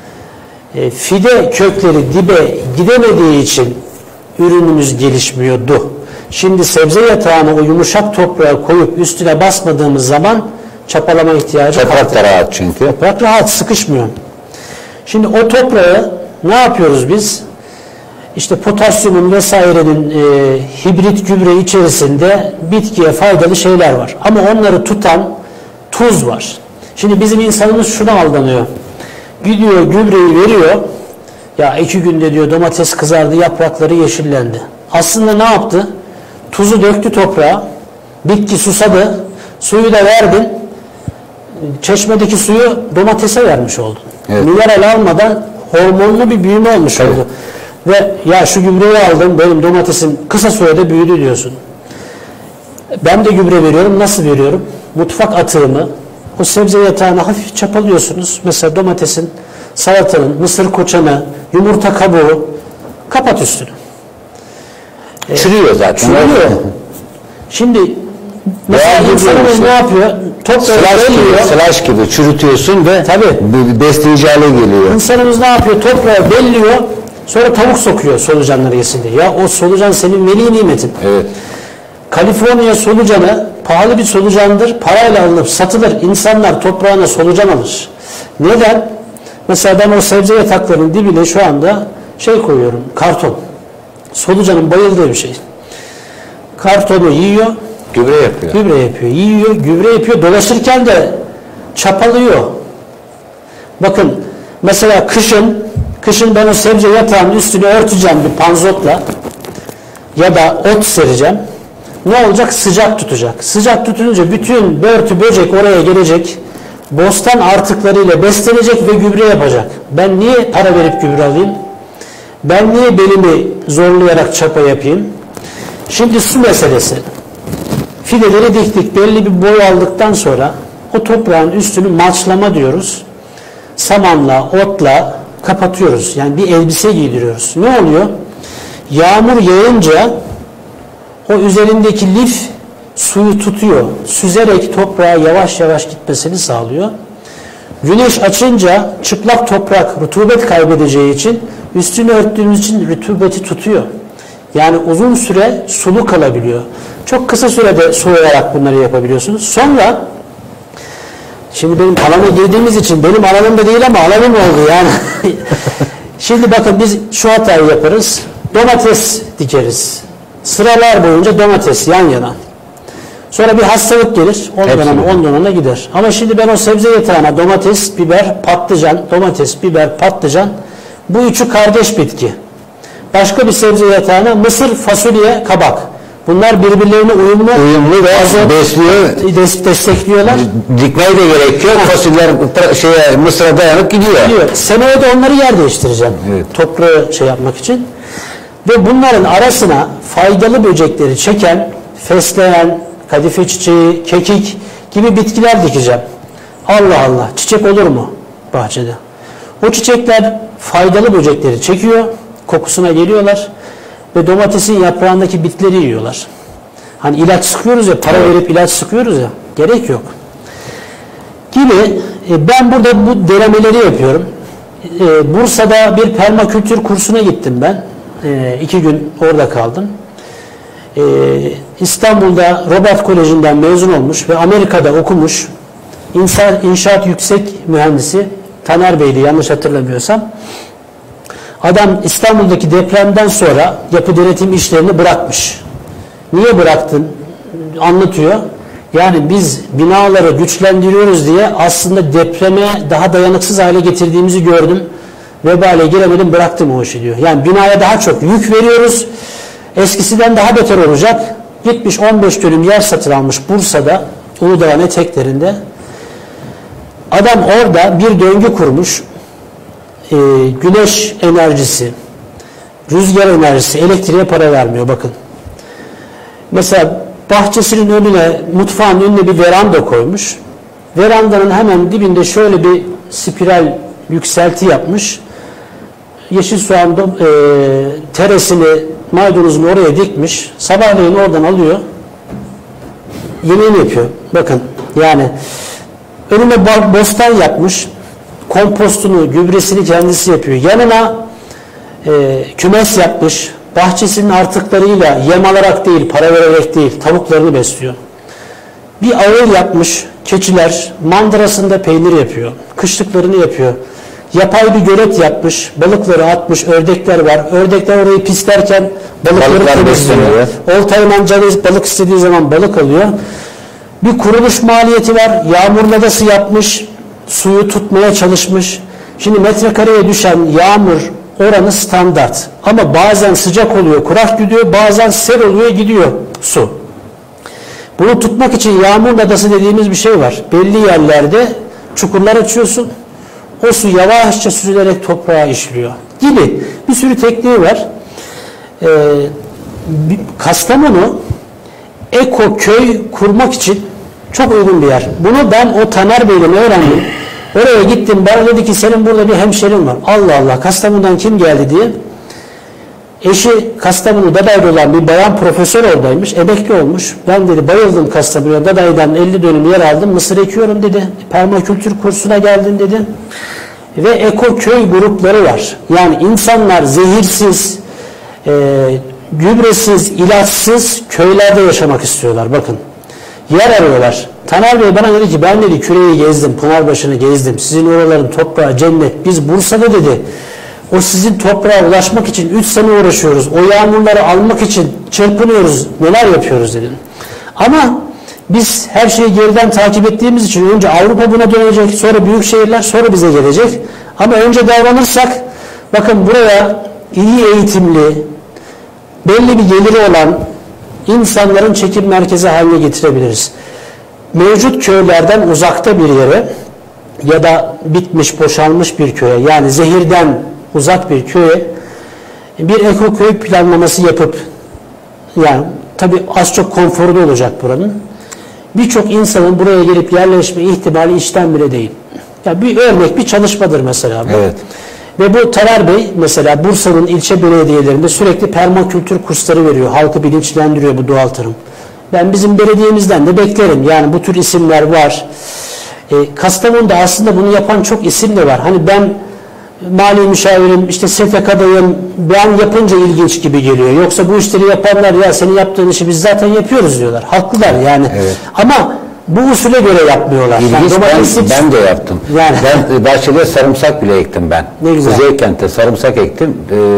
fide kökleri dibe gidemediği için ürünümüz gelişmiyordu. Şimdi sebze yatağına o yumuşak toprağı koyup üstüne basmadığımız zaman çapalama ihtiyacı kalmıyor. Toprak da rahat çünkü. Toprak rahat, sıkışmıyor. Şimdi o toprağı ne yapıyoruz biz? İşte potasyumun vesairenin hibrit gübre içerisinde bitkiye faydalı şeyler var. Ama onları tutan tuz var. Şimdi bizim insanımız şuna aldanıyor. Gidiyor gübreyi veriyor. Ya 2 günde diyor domates kızardı, yaprakları yeşillendi. Aslında ne yaptı? Tuzu döktü toprağa. Bitki susadı. Suyu da verdin. Çeşmedeki suyu domatese vermiş oldun. Evet. Mineral almadan hormonlu bir büyüme olmuş oldu. Ve ya şu gübreyi aldım, benim domatesim kısa sürede büyüdü diyorsun. Ben de gübre veriyorum. Nasıl veriyorum? Mutfak atığımı o sebze yatağına hafif çapalıyorsunuz. Mesela domatesin, salatanın, mısır koçanı, yumurta kabuğu, kapat üstünü. Çürüyor zaten. Çürüyor. Şimdi mesela insanımız ne yapıyor? Toprağı belliyor. Slash gibi çürütüyorsun ve besleyici hale geliyor. İnsanımız ne yapıyor? Toprağı belliyor. Sonra tavuk sokuyor solucanları yesin diye. Ya o solucan senin veli nimetin. Evet. Kaliforniya solucanı pahalı bir solucandır. Parayla alınıp satılır. İnsanlar toprağına solucan alır. Neden? Mesela ben o sebze yataklarının dibine şu anda şey koyuyorum. Karton. Solucanın bayıldığı bir şey. Kartonu yiyor. Gübre yapıyor. Gübre yapıyor. Yiyor, gübre yapıyor. Dolaşırken de çapalıyor. Bakın mesela kışın ben o sebze yatağının üstünü örteceğim bir panzotla ya da ot sereceğim. Ne olacak? Sıcak tutacak. Sıcak tutunca bütün börtü böcek oraya gelecek. Bostan artıklarıyla beslenecek ve gübre yapacak. Ben niye para verip gübre alayım? Ben niye belimi zorlayarak çapa yapayım? Şimdi su meselesi. Fideleri diktik, belli bir boy aldıktan sonra o toprağın üstünü malçlama diyoruz. Samanla, otla kapatıyoruz. Yani bir elbise giydiriyoruz. Ne oluyor? Yağmur yağınca o üzerindeki lif suyu tutuyor. Süzerek toprağa yavaş yavaş gitmesini sağlıyor. Güneş açınca çıplak toprak rutubet kaybedeceği için üstünü örttüğümüz için rutubeti tutuyor. Yani uzun süre sulu kalabiliyor. Çok kısa sürede soğuyarak bunları yapabiliyorsunuz. Sonra şimdi benim alana girdiğimiz için benim alanımda değil ama alanım oldu yani. Şimdi bakın biz şu hatayı yaparız. Domates dikeriz. Sıralar boyunca domates yan yana. Sonra bir hastalık gelir. Ondan ona gider. Ama şimdi ben o sebze yatağına domates, biber, patlıcan, domates, biber, patlıcan, bu üçü kardeş bitki. Başka bir sebze yatağına mısır, fasulye, kabak. Bunlar birbirlerine uyumlu ve besliyor. Destekliyorlar. Dikmeye de gerek yok. Fasulyeler mısıra dayanıp gidiyor. Seneye de onları yer değiştireceğim. Evet. Toprağı yapmak için. Ve bunların arasına faydalı böcekleri çeken fesleğen, kadife çiçeği, kekik gibi bitkiler dikeceğim. Allah Allah. Çiçek olur mu bahçede? O çiçekler faydalı böcekleri çekiyor. Kokusuna geliyorlar. Ve domatesin yaprağındaki bitleri yiyorlar. Hani ilaç sıkıyoruz ya, para verip ilaç sıkıyoruz ya, gerek yok. Gibi ben burada bu denemeleri yapıyorum. Bursa'da bir permakültür kursuna gittim ben. 2 gün orada kaldım. İstanbul'da Robert Koleji'nden mezun olmuş ve Amerika'da okumuş inşaat yüksek mühendisi Taner Bey'di yanlış hatırlamıyorsam. Adam İstanbul'daki depremden sonra yapı denetim işlerini bırakmış. Niye bıraktın? Anlatıyor. Yani biz binaları güçlendiriyoruz diye aslında depreme daha dayanıksız hale getirdiğimizi gördüm. Vebale giremedim, bıraktım o işi diyor. Yani binaya daha çok yük veriyoruz. Eskisinden daha beter olacak. Gitmiş 15 dönüm yer satın almış Bursa'da, Uludağ'ın eteklerinde. Adam orada bir döngü kurmuş. Güneş enerjisi, rüzgar enerjisi, elektriğe para vermiyor bakın. Mesela bahçesinin önüne, mutfağın önüne bir veranda koymuş. Verandanın hemen dibinde şöyle bir spiral yükselti yapmış. Yeşil soğan teresini, maydanozunu oraya dikmiş. Sabahleyin oradan alıyor. Yemeğini yapıyor. Bakın yani önüne bostan yapmış. Kompostunu, gübresini kendisi yapıyor. Yanına kümes yapmış. Bahçesinin artıklarıyla yem alarak değil, para vererek değil, tavuklarını besliyor. Bir ağır yapmış. Keçiler mandırasında peynir yapıyor. Kışlıklarını yapıyor. Yapay bir gölet yapmış. Balıkları atmış. Ördekler var. Ördekler orayı pislerken balıkları temizliyor. Oltayla canı balık istediği zaman balık alıyor. Bir kuruluş maliyeti var. Yağmur nadası yapmış. Suyu tutmaya çalışmış. Şimdi metrekareye düşen yağmur oranı standart. Ama bazen sıcak oluyor, kurak gidiyor. Bazen ser oluyor, gidiyor su. Bunu tutmak için yağmur nadası dediğimiz bir şey var. Belli yerlerde çukurlar açıyorsun. O su yavaşça süzülerek toprağa işliyor gibi bir sürü tekniği var. Kastamonu eko köy kurmak için çok uygun bir yer. Bunu ben o Taner Bey'den öğrendim. Oraya gittim. Bana dedi ki senin burada bir hemşerin var. Allah Allah, Kastamonu'dan kim geldi diye. Eşi Kastamonu Daday'da olan bir bayan profesör oradaymış. Emekli olmuş. Ben dedi bayıldım Kastamonu'ya. Daday'dan 50 dönüm yer aldım. Mısır ekiyorum dedi. Permakültür kursuna geldim dedi. Ve eko köy grupları var. Yani insanlar zehirsiz, gübresiz, ilaçsız köylerde yaşamak istiyorlar. Bakın. Yer arıyorlar. Taner Bey bana dedi ki ben dedi Küre'yi gezdim, Pınarbaşı'nı gezdim. Sizin oraların toprağı cennet. Biz Bursa'da dedi o sizin toprağa ulaşmak için 3 sene uğraşıyoruz. O yağmurları almak için çırpınıyoruz. Neler yapıyoruz dedim. Ama biz her şeyi geriden takip ettiğimiz için önce Avrupa buna dönecek, sonra büyük şehirler, sonra bize gelecek. Ama önce davranırsak bakın buraya iyi eğitimli, belli bir geliri olan insanların çekim merkezi haline getirebiliriz. Mevcut köylerden uzakta bir yere ya da bitmiş, boşalmış bir köye, yani zehirden uzak bir köye bir ekoköy planlaması yapıp, yani tabi az çok konforlu olacak buranın, birçok insanın buraya gelip yerleşme ihtimali içten bile değil. Yani bir örnek, bir çalışmadır mesela bu. Evet. Ve bu Taner Bey mesela Bursa'nın ilçe belediyelerinde sürekli permakültür kursları veriyor. Halkı bilinçlendiriyor bu doğal tarım. Ben bizim belediyemizden de beklerim. Yani bu tür isimler var. Kastamonu'da aslında bunu yapan çok isim de var. Hani ben mali müşavirim, işte STK'dayım, ben yapınca ilginç gibi geliyor. Yoksa bu işleri yapanlar ya senin yaptığın işi biz zaten yapıyoruz diyorlar. Haklılar yani. Evet. Ama bu usule göre yapmıyorlar. İlginç, yani ben de yaptım. Yani. Ben bahçede sarımsak bile ektim ben. Ne güzel. Kuzeykent'te sarımsak ektim.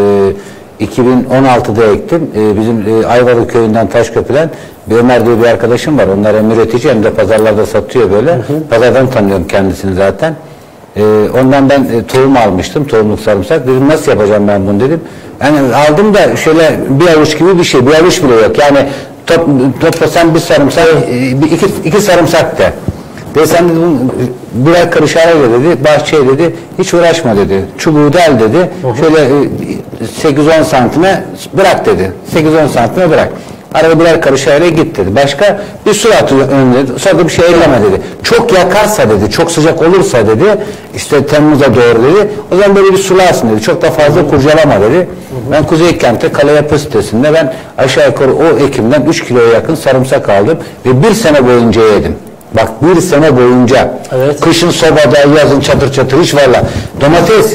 2016'da ektim. Bizim Ayvalık köyünden Taşköprü'den Ömer diye bir arkadaşım var. Onlar hem üretici hem de pazarlarda satıyor böyle. Hı hı. Pazardan tanıyorum kendisini zaten. Ondan ben tohum almıştım. Tohumluk sarımsak. Dedim nasıl yapacağım ben bunu dedim. Yani aldım da şöyle bir avuç gibi bir şey. Bir avuç bile yok. Yani toplasan bir sarımsak, iki sarımsak de. Ve sen dedim birer karış ara dedi, bahçeye dedi, hiç uğraşma dedi. Çubuğu del dedi, şöyle 8-10 santime bırak dedi. 8-10 santime bırak. Arada birer karış araya git dedi. Başka bir su atıyor önüne, sonra da bir şey elleme dedi. Çok yakarsa dedi, çok sıcak olursa dedi, işte Temmuz'a doğru dedi, o zaman böyle bir sularsın dedi. Çok da fazla kurcalama dedi. Ben Kuzeykent'te Kalayapı sitesinde ben aşağı yukarı o ekimden 3 kiloya yakın sarımsak aldım ve 1 sene boyunca yedim. Bak 1 sene boyunca. Evet. Kışın sobada, yazın çatır çatır hiç valla. Domates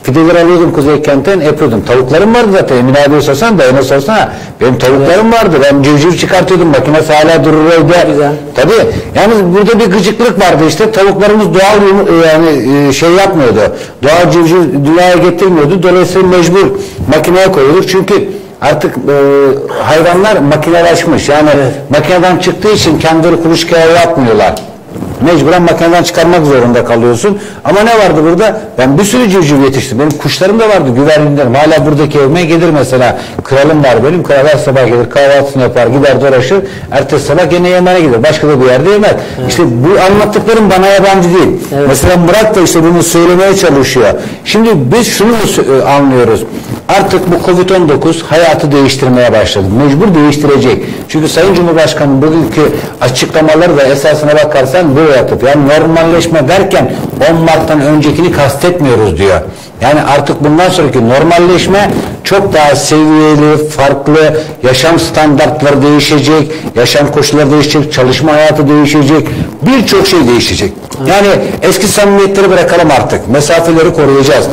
Fideleri alıyordum Kuzey Kent'ten, yapıyordum. Tavuklarım vardı zaten. Emin abi sorsan da, ona sorsana. Benim tavuklarım vardı. Ben civciv çıkartıyordum. Makinesi hala durur evde. Tabii. Yani burada bir gıcıklık vardı işte. Tavuklarımız doğal yani şey yapmıyordu. Doğal civciv dünyaya getirmiyordu. Dolayısıyla mecbur makineye koyuyorduk. Çünkü artık hayvanlar makineleşmiş. Yani makineden çıktığı için kendileri kuluçkaya yapmıyorlar. Mecburen makineden çıkarmak zorunda kalıyorsun. Ama ne vardı burada? Ben bir sürü civciv yetiştim. Benim kuşlarım da vardı, güvercinlerim. Hala buradaki evime gelir mesela. Kralım var benim. Kral her sabah gelir, kahvaltısını yapar, gider dolaşır. Ertesi sabah gene yemeğe gider. Başka da bir yerde yemez. Evet. İşte bu anlattıklarım bana yabancı değil. Evet. Mesela Murat da işte bunu söylemeye çalışıyor. Şimdi biz şunu anlıyoruz. Artık bu Covid-19 hayatı değiştirmeye başladı. Mecbur değiştirecek. Çünkü Sayın Cumhurbaşkanı bugünkü açıklamaları da esasına bakarsan böyle yapıp, yani normalleşme derken 10 Mart'tan öncekini kastetmiyoruz diyor. Yani artık bundan sonraki normalleşme çok daha seviyeli, farklı, yaşam standartları değişecek, yaşam koşulları değişecek, çalışma hayatı değişecek, birçok şey değişecek. Yani eski samimiyetleri bırakalım artık, mesafeleri koruyacağız.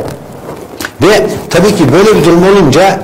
Ve tabii ki böyle bir durum olunca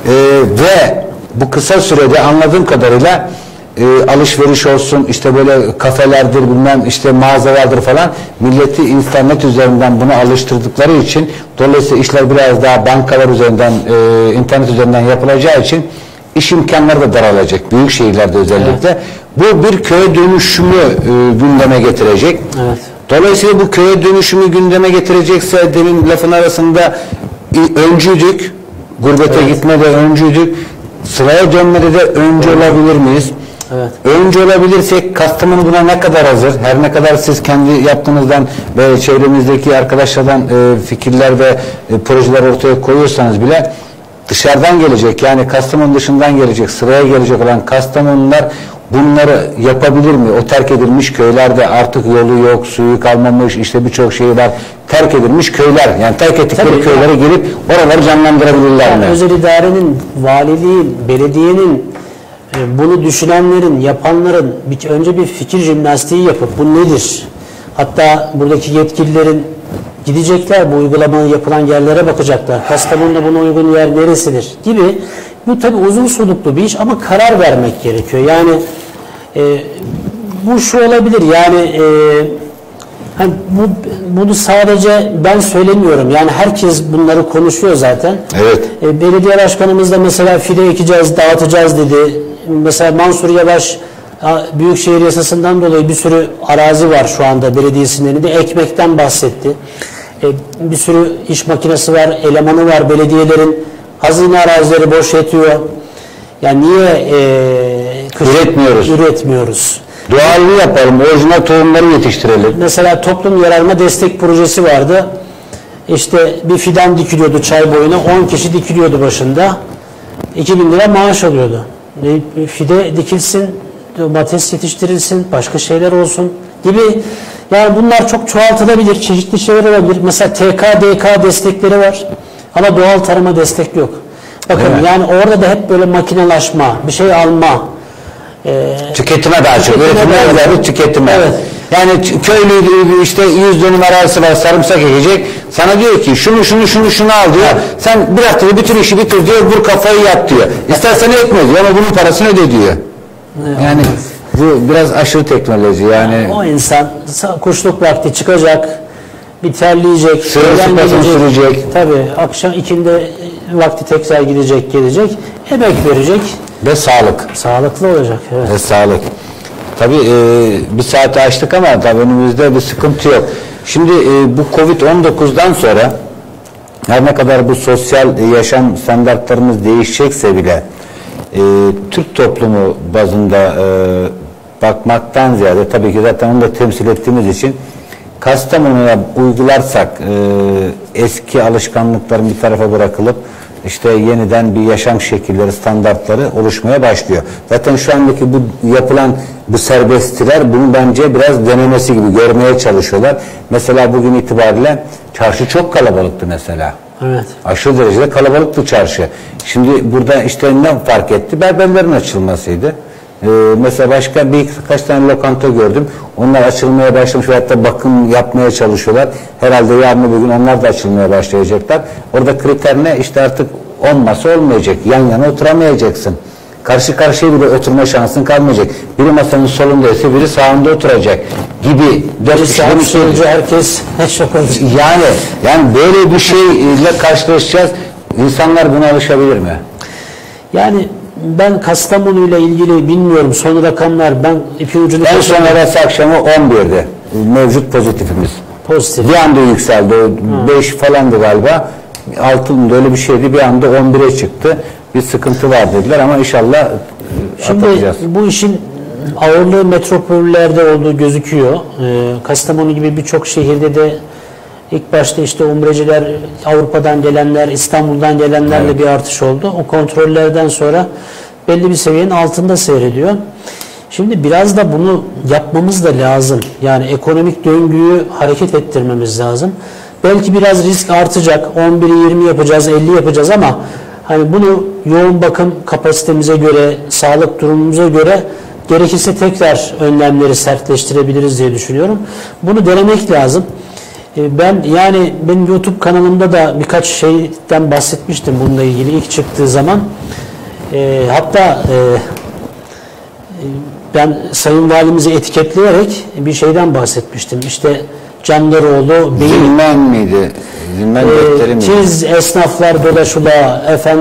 ve bu kısa sürede anladığım kadarıyla alışveriş olsun, işte böyle kafelerdir, bilmem işte mağazalardır falan, milleti internet üzerinden buna alıştırdıkları için, dolayısıyla işler biraz daha bankalar üzerinden, internet üzerinden yapılacağı için iş imkanları da daralacak büyük şehirlerde özellikle. Evet. Bu bir köye dönüşümü gündeme getirecek. Evet. Dolayısıyla bu köye dönüşümü gündeme getirecekse, demin lafın arasında öncüydük, gurbete gitmede öncüydük, sıraya dönmede de önce olabilir miyiz? Evet. Önce olabilirsek Kastamonu buna ne kadar hazır? Her ne kadar siz kendi yaptığınızdan ve çevremizdeki arkadaşlardan fikirler ve projeler ortaya koyuyorsanız bile, dışarıdan gelecek, yani Kastamonu dışından gelecek, sıraya gelecek olan Kastamonular bunları yapabilir mi? O terk edilmiş köylerde artık yolu yok, suyu kalmamış, işte birçok şey var. Terk edilmiş köyler, yani terk ettikleri köylere gelip oraları canlandırabilirler mi? Özel idarenin, valiliğin, belediyenin, bunu düşünenlerin, yapanların önce bir fikir jimnastiği yapıp bu nedir? Hatta buradaki yetkililerin gidecekler, bu uygulamanın yapılan yerlere bakacaklar. Kastamonu'da buna uygun yer neresidir gibi. Bu tabii uzun soluklu bir iş ama karar vermek gerekiyor. Yani bu şu olabilir, yani hani bunu sadece ben söylemiyorum. Yani herkes bunları konuşuyor zaten. Evet. Belediye başkanımız da mesela fide ekeceğiz, dağıtacağız dedi. Mesela Mansur Yavaş Büyükşehir Yasası'ndan dolayı bir sürü arazi var şu anda belediyesinin elinde. Ekmekten bahsetti. Bir sürü iş makinesi var, elemanı var. Belediyelerin hazine arazileri boş yatıyor. Yani niye üretmiyoruz? Doğallığı yapalım, orijinal tohumları yetiştirelim. Mesela toplum yararına destek projesi vardı. İşte bir fidan dikiliyordu çay boyuna, 10 kişi dikiliyordu başında. 2.000 lira maaş alıyordu. Fide dikilsin, domates yetiştirilsin, başka şeyler olsun gibi. Yani bunlar çok çoğaltılabilir, çeşitli şeyler olabilir. Mesela TKDK destekleri var ama doğal tarıma destek yok. Bakın yani orada da hep böyle makinelaşma, bir şey alma. Tüketime daha çok. Üretime tüketime. Evet. Yani köylü işte 100 dönüm arazisi var, sarımsak ekecek. Sana diyor ki şunu al diyor. Evet. Sen bir haftada bütün işi bitir diyor, vur kafayı yat diyor. İstersen ekme diyor ama bunun parasını öde diyor. Yani bu biraz aşırı teknoloji yani. O insan kuşluk vakti çıkacak, bir terleyecek, sürecek. Tabii akşam ikindi vakti tekrar gidecek, gelecek, emek verecek. Ve sağlık. Sağlıklı olacak. Evet. Ve sağlık. Tabii bir saati açtık ama tabii önümüzde bir sıkıntı yok. Şimdi bu Covid-19'dan sonra her ne kadar bu sosyal yaşam standartlarımız değişecekse bile Türk toplumu bazında bakmaktan ziyade, tabii ki zaten onu da temsil ettiğimiz için Kastamonu'ya uygularsak eski alışkanlıkların bir tarafa bırakılıp işte yeniden bir yaşam şekilleri, standartları oluşmaya başlıyor. Zaten şu andaki bu yapılan bu serbesttiler bunu bence biraz denemesi gibi görmeye çalışıyorlar. Mesela bugün itibariyle çarşı çok kalabalıktı mesela. Evet. Aşırı derecede kalabalıktı çarşı. Şimdi burada işte ne fark etti? Berberlerin açılmasıydı. Mesela başka birkaç tane lokanta gördüm. Onlar açılmaya başlamış ve hatta bakım yapmaya çalışıyorlar. Herhalde yarın öbür gün onlar da açılmaya başlayacaklar. Orada kriter ne? İşte artık 10 masa olmayacak. Yan yana oturamayacaksın. Karşı karşıya bile oturma şansın kalmayacak. Biri masanın solundaysa biri sağında oturacak gibi. Bir saat sürücü herkes şok olacak. Yani böyle bir şeyle karşılaşacağız. İnsanlar buna alışabilir mi? Yani ben Kastamonu ile ilgili bilmiyorum son rakamlar, ben ipin ucunu en son arası akşamı 11'de mevcut pozitifimiz. Pozitif. Bir anda yükseldi. 5 falandı galiba. 6'ında öyle bir şeydi. Bir anda 11'e çıktı. Bir sıkıntı var dediler ama inşallah atlatacağız. Şimdi bu işin ağırlığı metropollerde olduğu gözüküyor. Kastamonu gibi birçok şehirde de ilk başta işte umreciler, Avrupa'dan gelenler, İstanbul'dan gelenlerle bir artış oldu. O kontrollerden sonra belli bir seviyenin altında seyrediyor. Şimdi biraz da bunu yapmamız da lazım. Yani ekonomik döngüyü hareket ettirmemiz lazım. Belki biraz risk artacak. 11'i 20 yapacağız, 50 yapacağız ama hani bunu yoğun bakım kapasitemize göre, sağlık durumumuza göre gerekirse tekrar önlemleri sertleştirebiliriz diye düşünüyorum. Bunu denemek lazım. Benim YouTube kanalımda da birkaç şeyden bahsetmiştim bununla ilgili ilk çıktığı zaman. Hatta ben Sayın Valimizi etiketleyerek bir şeyden bahsetmiştim. İşte Candaroğlu Zilmen miydi? Zilmen defteri miydi? Tiz esnaflar dolaşula,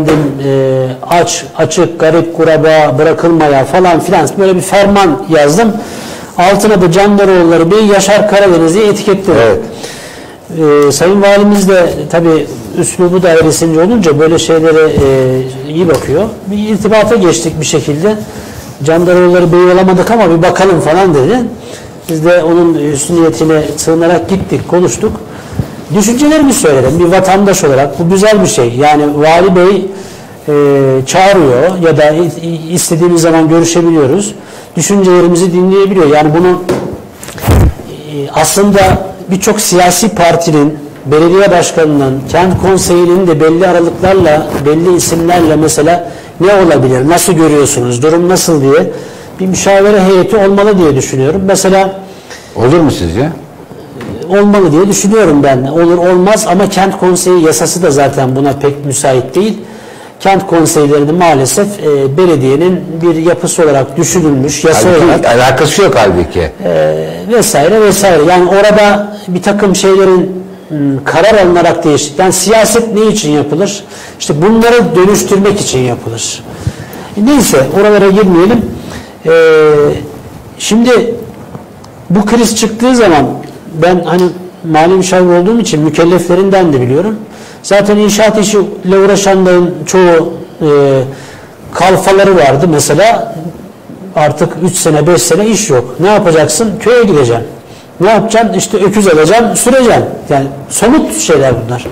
açık, garip kuraba bırakılmaya falan filan böyle bir ferman yazdım. Altına da Candaroğulları Bey, Yaşar Karadeniz'i etiketledi. Evet. Sayın Valimiz de tabii üslubu dairesince olunca böyle şeylere iyi bakıyor. Bir irtibata geçtik bir şekilde. Candaroğulları Bey olamadık ama bir bakalım falan dedi. Biz de onun üstün niyetine sığınarak gittik, konuştuk. Düşüncelerimi söyledim bir vatandaş olarak. Bu güzel bir şey. Yani Vali Bey çağırıyor ya da istediğimiz zaman görüşebiliyoruz. Düşüncelerimizi dinleyebiliyor. Yani bunu aslında birçok siyasi partinin, belediye başkanının, kent konseyinin de belli aralıklarla, belli isimlerle mesela ne olabilir, nasıl görüyorsunuz, durum nasıl diye bir müşavere heyeti olmalı diye düşünüyorum. Mesela olur mu sizce? Olmalı diye düşünüyorum ben. Olur olmaz ama kent konseyi yasası da zaten buna pek müsait değil. Kent konseylerini maalesef belediyenin bir yapısı olarak düşünülmüş, yasa olarak. Alakası yok halbuki. Vesaire vesaire. Yani orada bir takım şeylerin karar alınarak değişti. Yani siyaset ne için yapılır? İşte bunları dönüştürmek için yapılır. Neyse oralara girmeyelim. Şimdi bu kriz çıktığı zaman ben hani mali müşavir olduğum için mükelleflerinden de biliyorum. Zaten inşaat işiyle uğraşanların çoğu kalfaları vardı. Mesela artık 3 sene 5 sene iş yok. Ne yapacaksın? Köye gideceksin. Ne yapacaksın? İşte öküz alacaksın, süreceksin. Yani somut şeyler bunlar.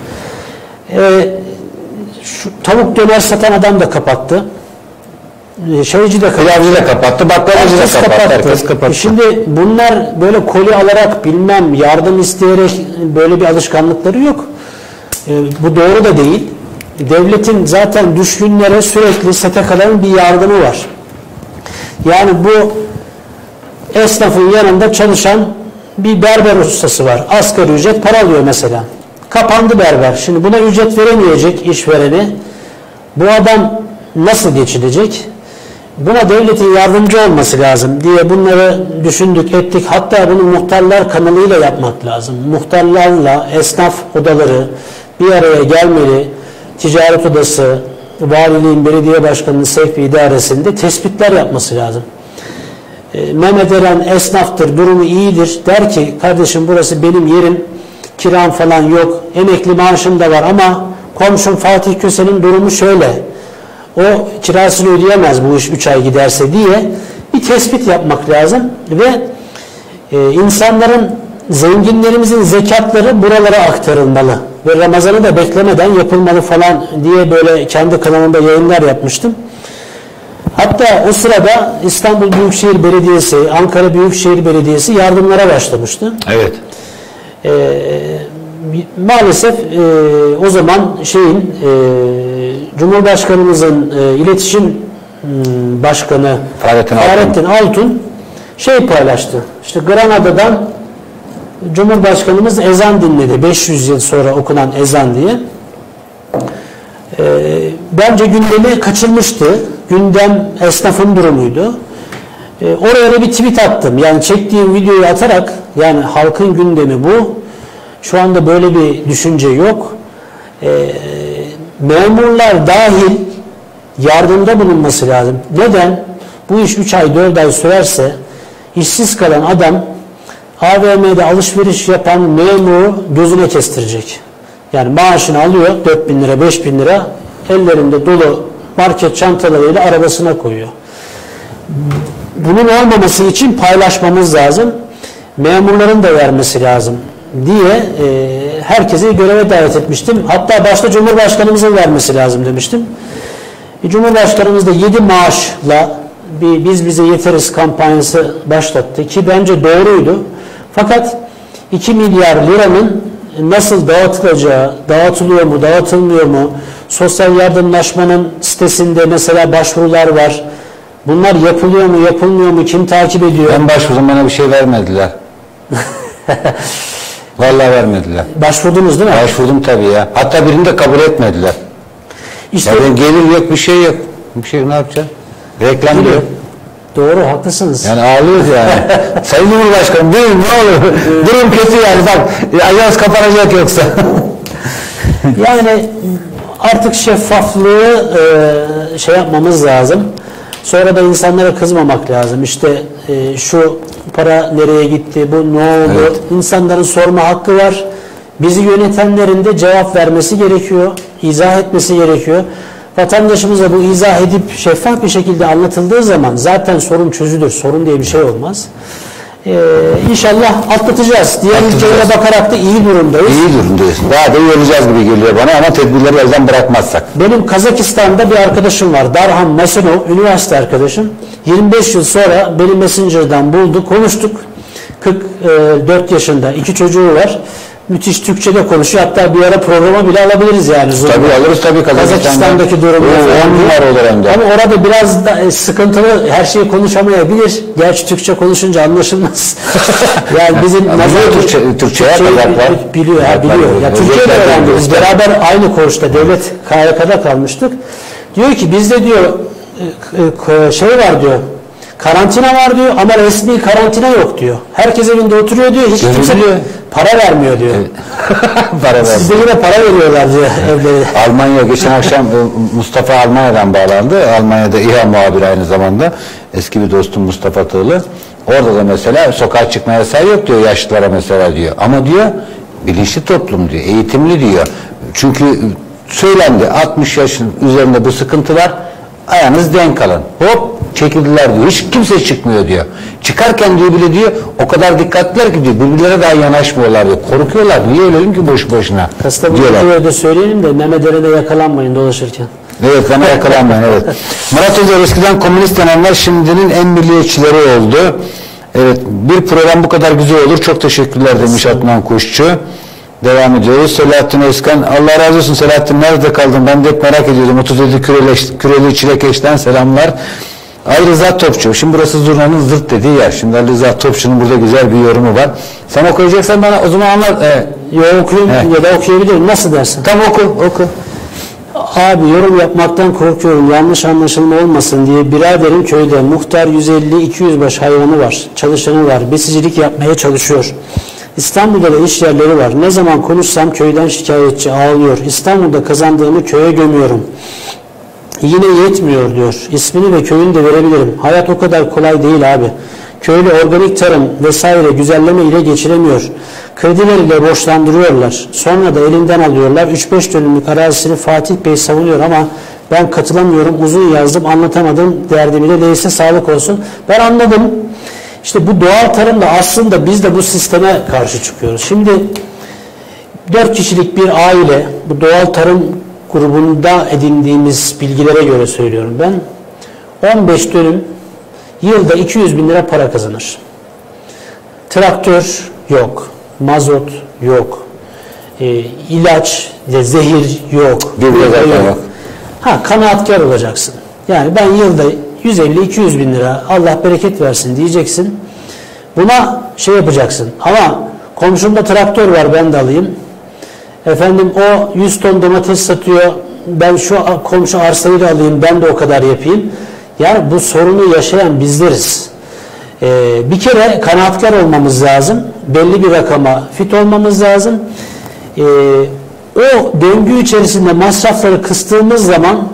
Şu tavuk döner satan adam da kapattı. Şeyci de kapattı. Pilavcı da kapattı, baklavacı da kapattı. Herkes kapattı. Şimdi bunlar böyle koli alarak bilmem yardım isteyerek böyle bir alışkanlıkları yok. Bu doğru da değil. Devletin zaten düşkünlere sürekli STK'ların bir yardımı var. Yani bu esnafın yanında çalışan bir berber ustası var. Asgari ücret para alıyor mesela. Kapandı berber. Şimdi buna ücret veremeyecek işvereni. Bu adam nasıl geçinecek? Buna devletin yardımcı olması lazım diye bunları düşündük, ettik. Hatta bunu muhtarlar kanalıyla yapmak lazım. Muhtarlarla esnaf odaları bir araya gelmeli. Ticaret odası, valiliğin, belediye başkanının sevk ve idaresinde tespitler yapması lazım. Mehmet Eren esnaftır, durumu iyidir. Der ki kardeşim burası benim yerim, kiram falan yok, emekli maaşım da var ama komşum Fatih Köse'nin durumu şöyle. O kirasını ödeyemez bu iş 3 ay giderse diye bir tespit yapmak lazım ve insanların, zenginlerimizin zekatları buralara aktarılmalı ve Ramazan'ı da beklemeden yapılmalı falan diye böyle kendi kanalımda yayınlar yapmıştım. Hatta o sırada İstanbul Büyükşehir Belediyesi, Ankara Büyükşehir Belediyesi yardımlara başlamıştı. Evet. Maalesef o zaman Cumhurbaşkanımızın iletişim başkanı Fahrettin Altun paylaştı. İşte Granada'dan Cumhurbaşkanımız ezan dinledi. 500 yıl sonra okunan ezan diye. Bence gündemi kaçırmıştı. Gündem esnafın durumuydu. Oraya da bir tweet attım. Yani çektiğim videoyu atarak, yani halkın gündemi bu. Şu anda böyle bir düşünce yok. Memurlar dahil yardımda bulunması lazım. Neden? Bu iş 3 ay 4 ay sürerse işsiz kalan adam AVM'de alışveriş yapan memuru gözüne kestirecek. Yani maaşını alıyor 4.000 lira 5.000 lira ellerinde dolu market çantalarıyla arabasına koyuyor. Bunun olmaması için paylaşmamız lazım. Memurların da vermesi lazım diye herkese göreve davet etmiştim. Hatta başta Cumhurbaşkanımızın vermesi lazım demiştim. Cumhurbaşkanımız da 7 maaşla biz bize yeteriz kampanyası başlattı ki bence doğruydu. Fakat 2 milyar liranın nasıl dağıtılacağı, dağıtılıyor mu, dağıtılmıyor mu, sosyal yardımlaşmanın sitesinde mesela başvurular var. Bunlar yapılıyor mu, yapılmıyor mu, kim takip ediyor? Ben başvurdum, bana bir şey vermediler. Vallahi vermediler. Başvurdunuz değil mi? Başvurdum tabii ya. Hatta birini de kabul etmediler. İşte yani gelir yok, bir şey yok. Bir şey ne yapacağız? Reklam diyor. Doğru, haklısınız. Yani ağlıyoruz yani. Sayın Cumhurbaşkanım değil mi? Ne olur? Durum kötü yani. Bak, ajans kapanacak yoksa. Yani artık şeffaflığı yapmamız lazım. Sonra da insanlara kızmamak lazım. İşte şu para nereye gitti, bu ne oldu? Evet. İnsanların sorma hakkı var. Bizi yönetenlerin de cevap vermesi gerekiyor. İzah etmesi gerekiyor. Vatandaşımıza bu izah edip şeffaf bir şekilde anlatıldığı zaman zaten sorun çözülür. Sorun diye bir şey olmaz. İnşallah atlatacağız. Diğer ülkelere bakarak da iyi durumdayız. İyi durumdayız. Daha da iyi olacağız gibi geliyor bana ama tedbirleri elden bırakmazsak. Benim Kazakistan'da bir arkadaşım var. Darhan Masinov, üniversite arkadaşım. 25 yıl sonra beni Messenger'dan buldu. Konuştuk. 44 yaşında. 2 çocuğu var. Müthiş Türkçe'de konuşuyor. Hatta bir ara programa bile alabiliriz yani. Tabii alırız tabii. Kazakistan'daki durumu. Ama orada biraz da sıkıntılı, her şeyi konuşamayabilir. Gerçi Türkçe konuşunca anlaşılmaz. Yani bizim Türkçe biliyor. Ya Türkçe'de öğrendik. Biz beraber aynı koğuşta devlet KYK'da kalmıştık. Diyor ki bizde diyor var diyor. Karantina var diyor ama resmi karantina yok diyor. Herkes evinde oturuyor diyor. Hiç kimse para vermiyor diyor. Evet. Sizde yine para veriyorlar diyor evlere. Almanya geçen akşam Mustafa Almanya'dan bağlandı. Almanya'da İHA muhabiri aynı zamanda. Eski bir dostum Mustafa Tığlı. Orada da mesela sokağa çıkma yasağı yok diyor yaşlılara mesela diyor. Ama diyor bilinçli toplum diyor. Eğitimli diyor. Çünkü söylendi 60 yaşın üzerinde bu sıkıntı var. Ayağınız denk alın. Hop çekildiler diyor. Hiç kimse çıkmıyor diyor. Çıkarken diyor bile diyor o kadar dikkatliler ki diyor birbirlerine daha yanaşmıyorlar diyor. Korkuyorlar. Niye ölelim ki boş boşuna? Kastamonu'da da söyleyelim de Mehmet yakalanmayın dolaşırken. Evet bana yakalanmayın evet. Murat Özer eskiden komünist denenler şimdinin en milliyetçileri oldu. Evet bir program bu kadar güzel olur. Çok teşekkürler demiş Adnan Kuşçu. Devam ediyoruz. Selahattin Özkan. Allah razı olsun Selahattin. Nerede kaldın? Ben de hep merak ediyordum. 37 Küreli Çilekeş'ten selamlar. Ali Rıza Topçu. Şimdi burası Zurna'nın zırt dediği yer. Şimdi Ali Rıza Topçu'nun burada güzel bir yorumu var. Sen okuyacaksan bana o zaman anlat. Okuyayım ya da okuyabilirim. Nasıl dersin? Tamam oku. Abi yorum yapmaktan korkuyorum. Yanlış anlaşılma olmasın diye biraderim köyde muhtar 150-200 baş hayvanı var. Çalışanı var. Besicilik yapmaya çalışıyor. İstanbul'da da iş yerleri var. Ne zaman konuşsam köyden şikayetçi ağlıyor. İstanbul'da kazandığımı köye gömüyorum. Yine yetmiyor diyor. İsmini ve köyünü de verebilirim. Hayat o kadar kolay değil abi. Köylü organik tarım vesaire güzelleme ile geçiremiyor. Kredileriyle borçlandırıyorlar. Sonra da elinden alıyorlar. 3-5 dönümlük arazisini Fatih Bey savunuyor ama ben katılamıyorum. Uzun yazdım, anlatamadım. Derdimi de neyse sağlık olsun. Ben anladım. İşte bu doğal tarımda aslında biz de bu sisteme karşı çıkıyoruz. Şimdi 4 kişilik bir aile, bu doğal tarım grubunda edindiğimiz bilgilere göre söylüyorum ben, 15 dönüm yılda 200 bin lira para kazanır. Traktör yok, mazot yok, ilaç, zehir yok. Yok. Kanaatkar olacaksın. Yani ben yılda 150-200 bin lira Allah bereket versin diyeceksin. Buna şey yapacaksın. Ama komşumda traktör var, ben de alayım. Efendim o 100 ton domates satıyor. Ben şu komşu arsayı da alayım, ben de o kadar yapayım. Yani bu sorunu yaşayan bizleriz. Bir kere kanaatkar olmamız lazım. Belli bir rakama fit olmamız lazım. O döngü içerisinde masrafları kıstığımız zaman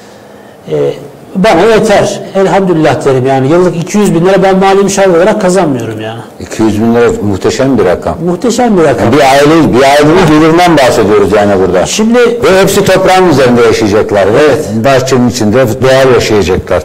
bana yeter. Elhamdülillah derim yani. Yıllık 200 bin lira ben mali müşavir olarak kazanmıyorum yani. 200 bin lira muhteşem bir rakam. Muhteşem bir rakam. Yani bir ailenin gelirinden bahsediyoruz yani burada. Şimdi ve hepsi toprağın üzerinde yaşayacaklar. Evet. Ve bahçenin içinde doğal yaşayacaklar.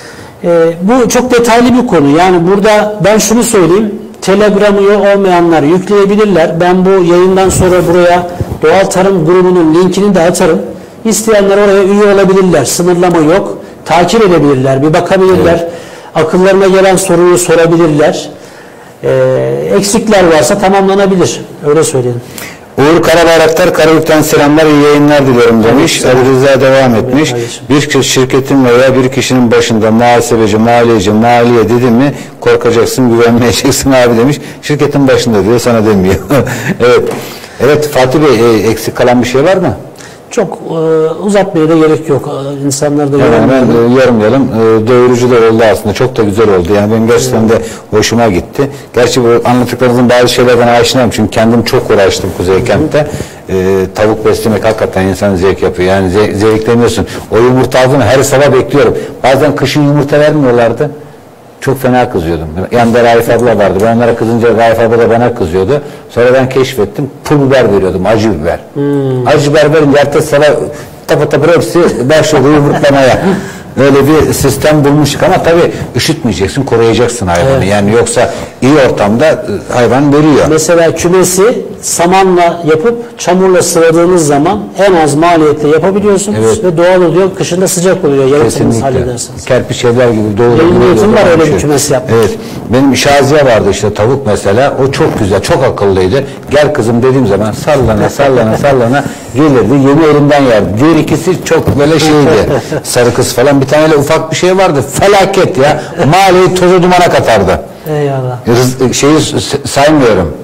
Bu çok detaylı bir konu. Yani burada ben şunu söyleyeyim. Telegram'ı olmayanlar yükleyebilirler. Ben bu yayından sonra buraya Doğal Tarım grubunun linkini de atarım. İsteyenler oraya üye olabilirler. Sınırlama yok. Takip edebilirler. Bir bakabilirler. Evet. Akıllarına gelen soruyu sorabilirler. Eksikler varsa tamamlanabilir. Öyle söyleyelim. Uğur Karabayraktar Karabük'ten selamlar, iyi yayınlar diliyorum demiş. Ali Rıza devam etmiş. Bir şirketin veya bir kişinin başında muhasebeci, maliyeci, maliye dedi mi korkacaksın, güvenmeyeceksin abi demiş. Şirketin başında diyor, sana demiyor. Evet. Evet Fatih Bey, eksik kalan bir şey var mı? Çok uzatmaya da gerek yok. İnsanlar da yorumlayalım. Doyurucu da oldu aslında. Çok da güzel oldu. Yani benim gerçekten de hoşuma gitti. Gerçi bu anlattıklarınızın bazı şeylerden aşinayım. Çünkü kendim çok uğraştım Kuzey Kent'te. Tavuk beslemek hakikaten insan zevk yapıyor. Yani zevkleniyorsun. O yumurta aldığını her sabah bekliyorum. Bazen kışın yumurta vermiyorlardı. Çok fena kızıyordum. Yanında Raif abla vardı. Ben onlara kızınca Raif abla da bana kızıyordu. Sonra ben keşfettim. Pul biber veriyordum. Acı biber. Acı biber verince ertesi sabah tapır hepsi başladı yumurtlamaya. Öyle bir sistem bulmuştuk ama tabii üşütmeyeceksin, koruyacaksın hayvanı. Evet. Yani yoksa iyi ortamda hayvan veriyor. Mesela kümesi samanla yapıp çamurla sıvadığınız zaman en az maliyetle yapabiliyorsunuz. Evet. Ve doğal oluyor. Kışında sıcak oluyor. Yalıtımınızı halledersiniz. Kerpiç evler gibi doğru. Yalıtım var, öyle bir kümes yapmak. Evet. Benim Şaziye vardı işte, tavuk mesela. O çok güzel, çok akıllıydı. Gel kızım dediğim zaman sallana gelirdi. Yeni elinden yerdi. Diğer ikisi çok böyle şeydi. Sarı kız falan. Bir tane ufak bir şey vardı. Felaket ya. Mahalleyi tozu dumana katardı. Eyvallah. Şeyi saymıyorum.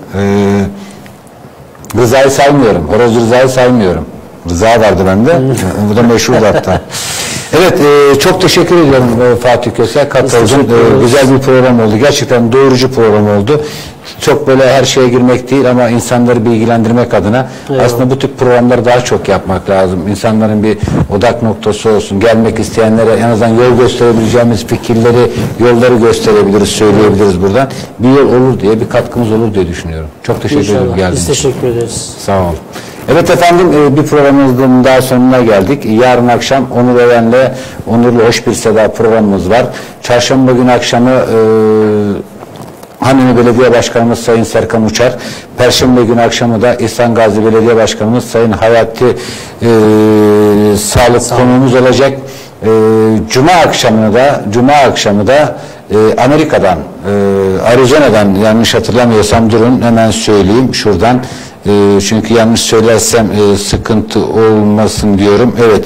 Rıza'yı saymıyorum. Horoz Rıza'yı saymıyorum. Rıza vardı bende. Bu da meşhur hatta. Evet, çok teşekkür ediyorum Fatih Köse. Katıldın. Güzel bir program oldu. Gerçekten doyurucu program oldu. Çok böyle her şeye girmek değil ama insanları bilgilendirmek adına aslında bu tip programları daha çok yapmak lazım. İnsanların bir odak noktası olsun. Gelmek isteyenlere en azından yol gösterebileceğimiz fikirleri, yolları gösterebiliriz, söyleyebiliriz buradan. Bir yol olur diye, bir katkımız olur diye düşünüyorum. Çok teşekkür ederim geldiğiniz için. Biz teşekkür ederiz. Sağ olun. Evet efendim, bir programımızın daha sonuna geldik. Yarın akşam Onur Öven'le Onurlu Hoş Bir Seda programımız var. Çarşamba günü akşamı Hanimi Belediye Başkanımız Sayın Serkan Uçar. Perşembe günü akşamı da İhsan Gazi Belediye Başkanımız Sayın Hayati Sağlık konuğumuz olacak. Cuma akşamı da Amerika'dan, Arizona'dan, yanlış hatırlamıyorsam durun hemen söyleyeyim şuradan. Çünkü yanlış söylersem sıkıntı olmasın diyorum. Evet.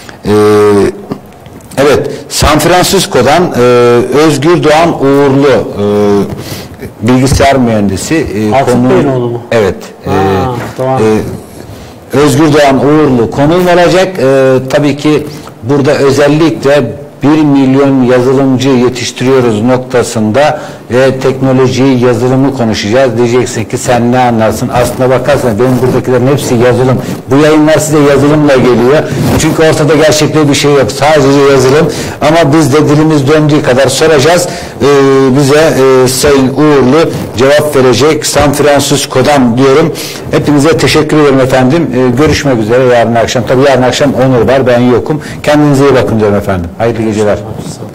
Evet. San Francisco'dan Özgür Doğan Uğurlu bilgisayar mühendisi. Akif Bey'in oğlu mu? Evet. Özgür Doğan Uğurlu konuğum olacak. Tabii ki burada özellikle 1 milyon yazılımcı yetiştiriyoruz noktasında ve teknolojiyi, yazılımı konuşacağız. Diyeceksin ki sen ne anlarsın? Aslına bakarsan benim buradakilerin hepsi yazılım. Bu yayınlar size yazılımla geliyor. Çünkü ortada gerçekte bir şey yok. Sadece yazılım. Ama biz de dilimiz döndüğü kadar soracağız. Bize Sayın Uğurlu cevap verecek. San Francisco'dan diyorum. Hepinize teşekkür ederim efendim. Görüşmek üzere yarın akşam. Tabii yarın akşam Onur var. Ben yokum. Kendinize iyi bakın diyorum efendim. Hayırlı geceler.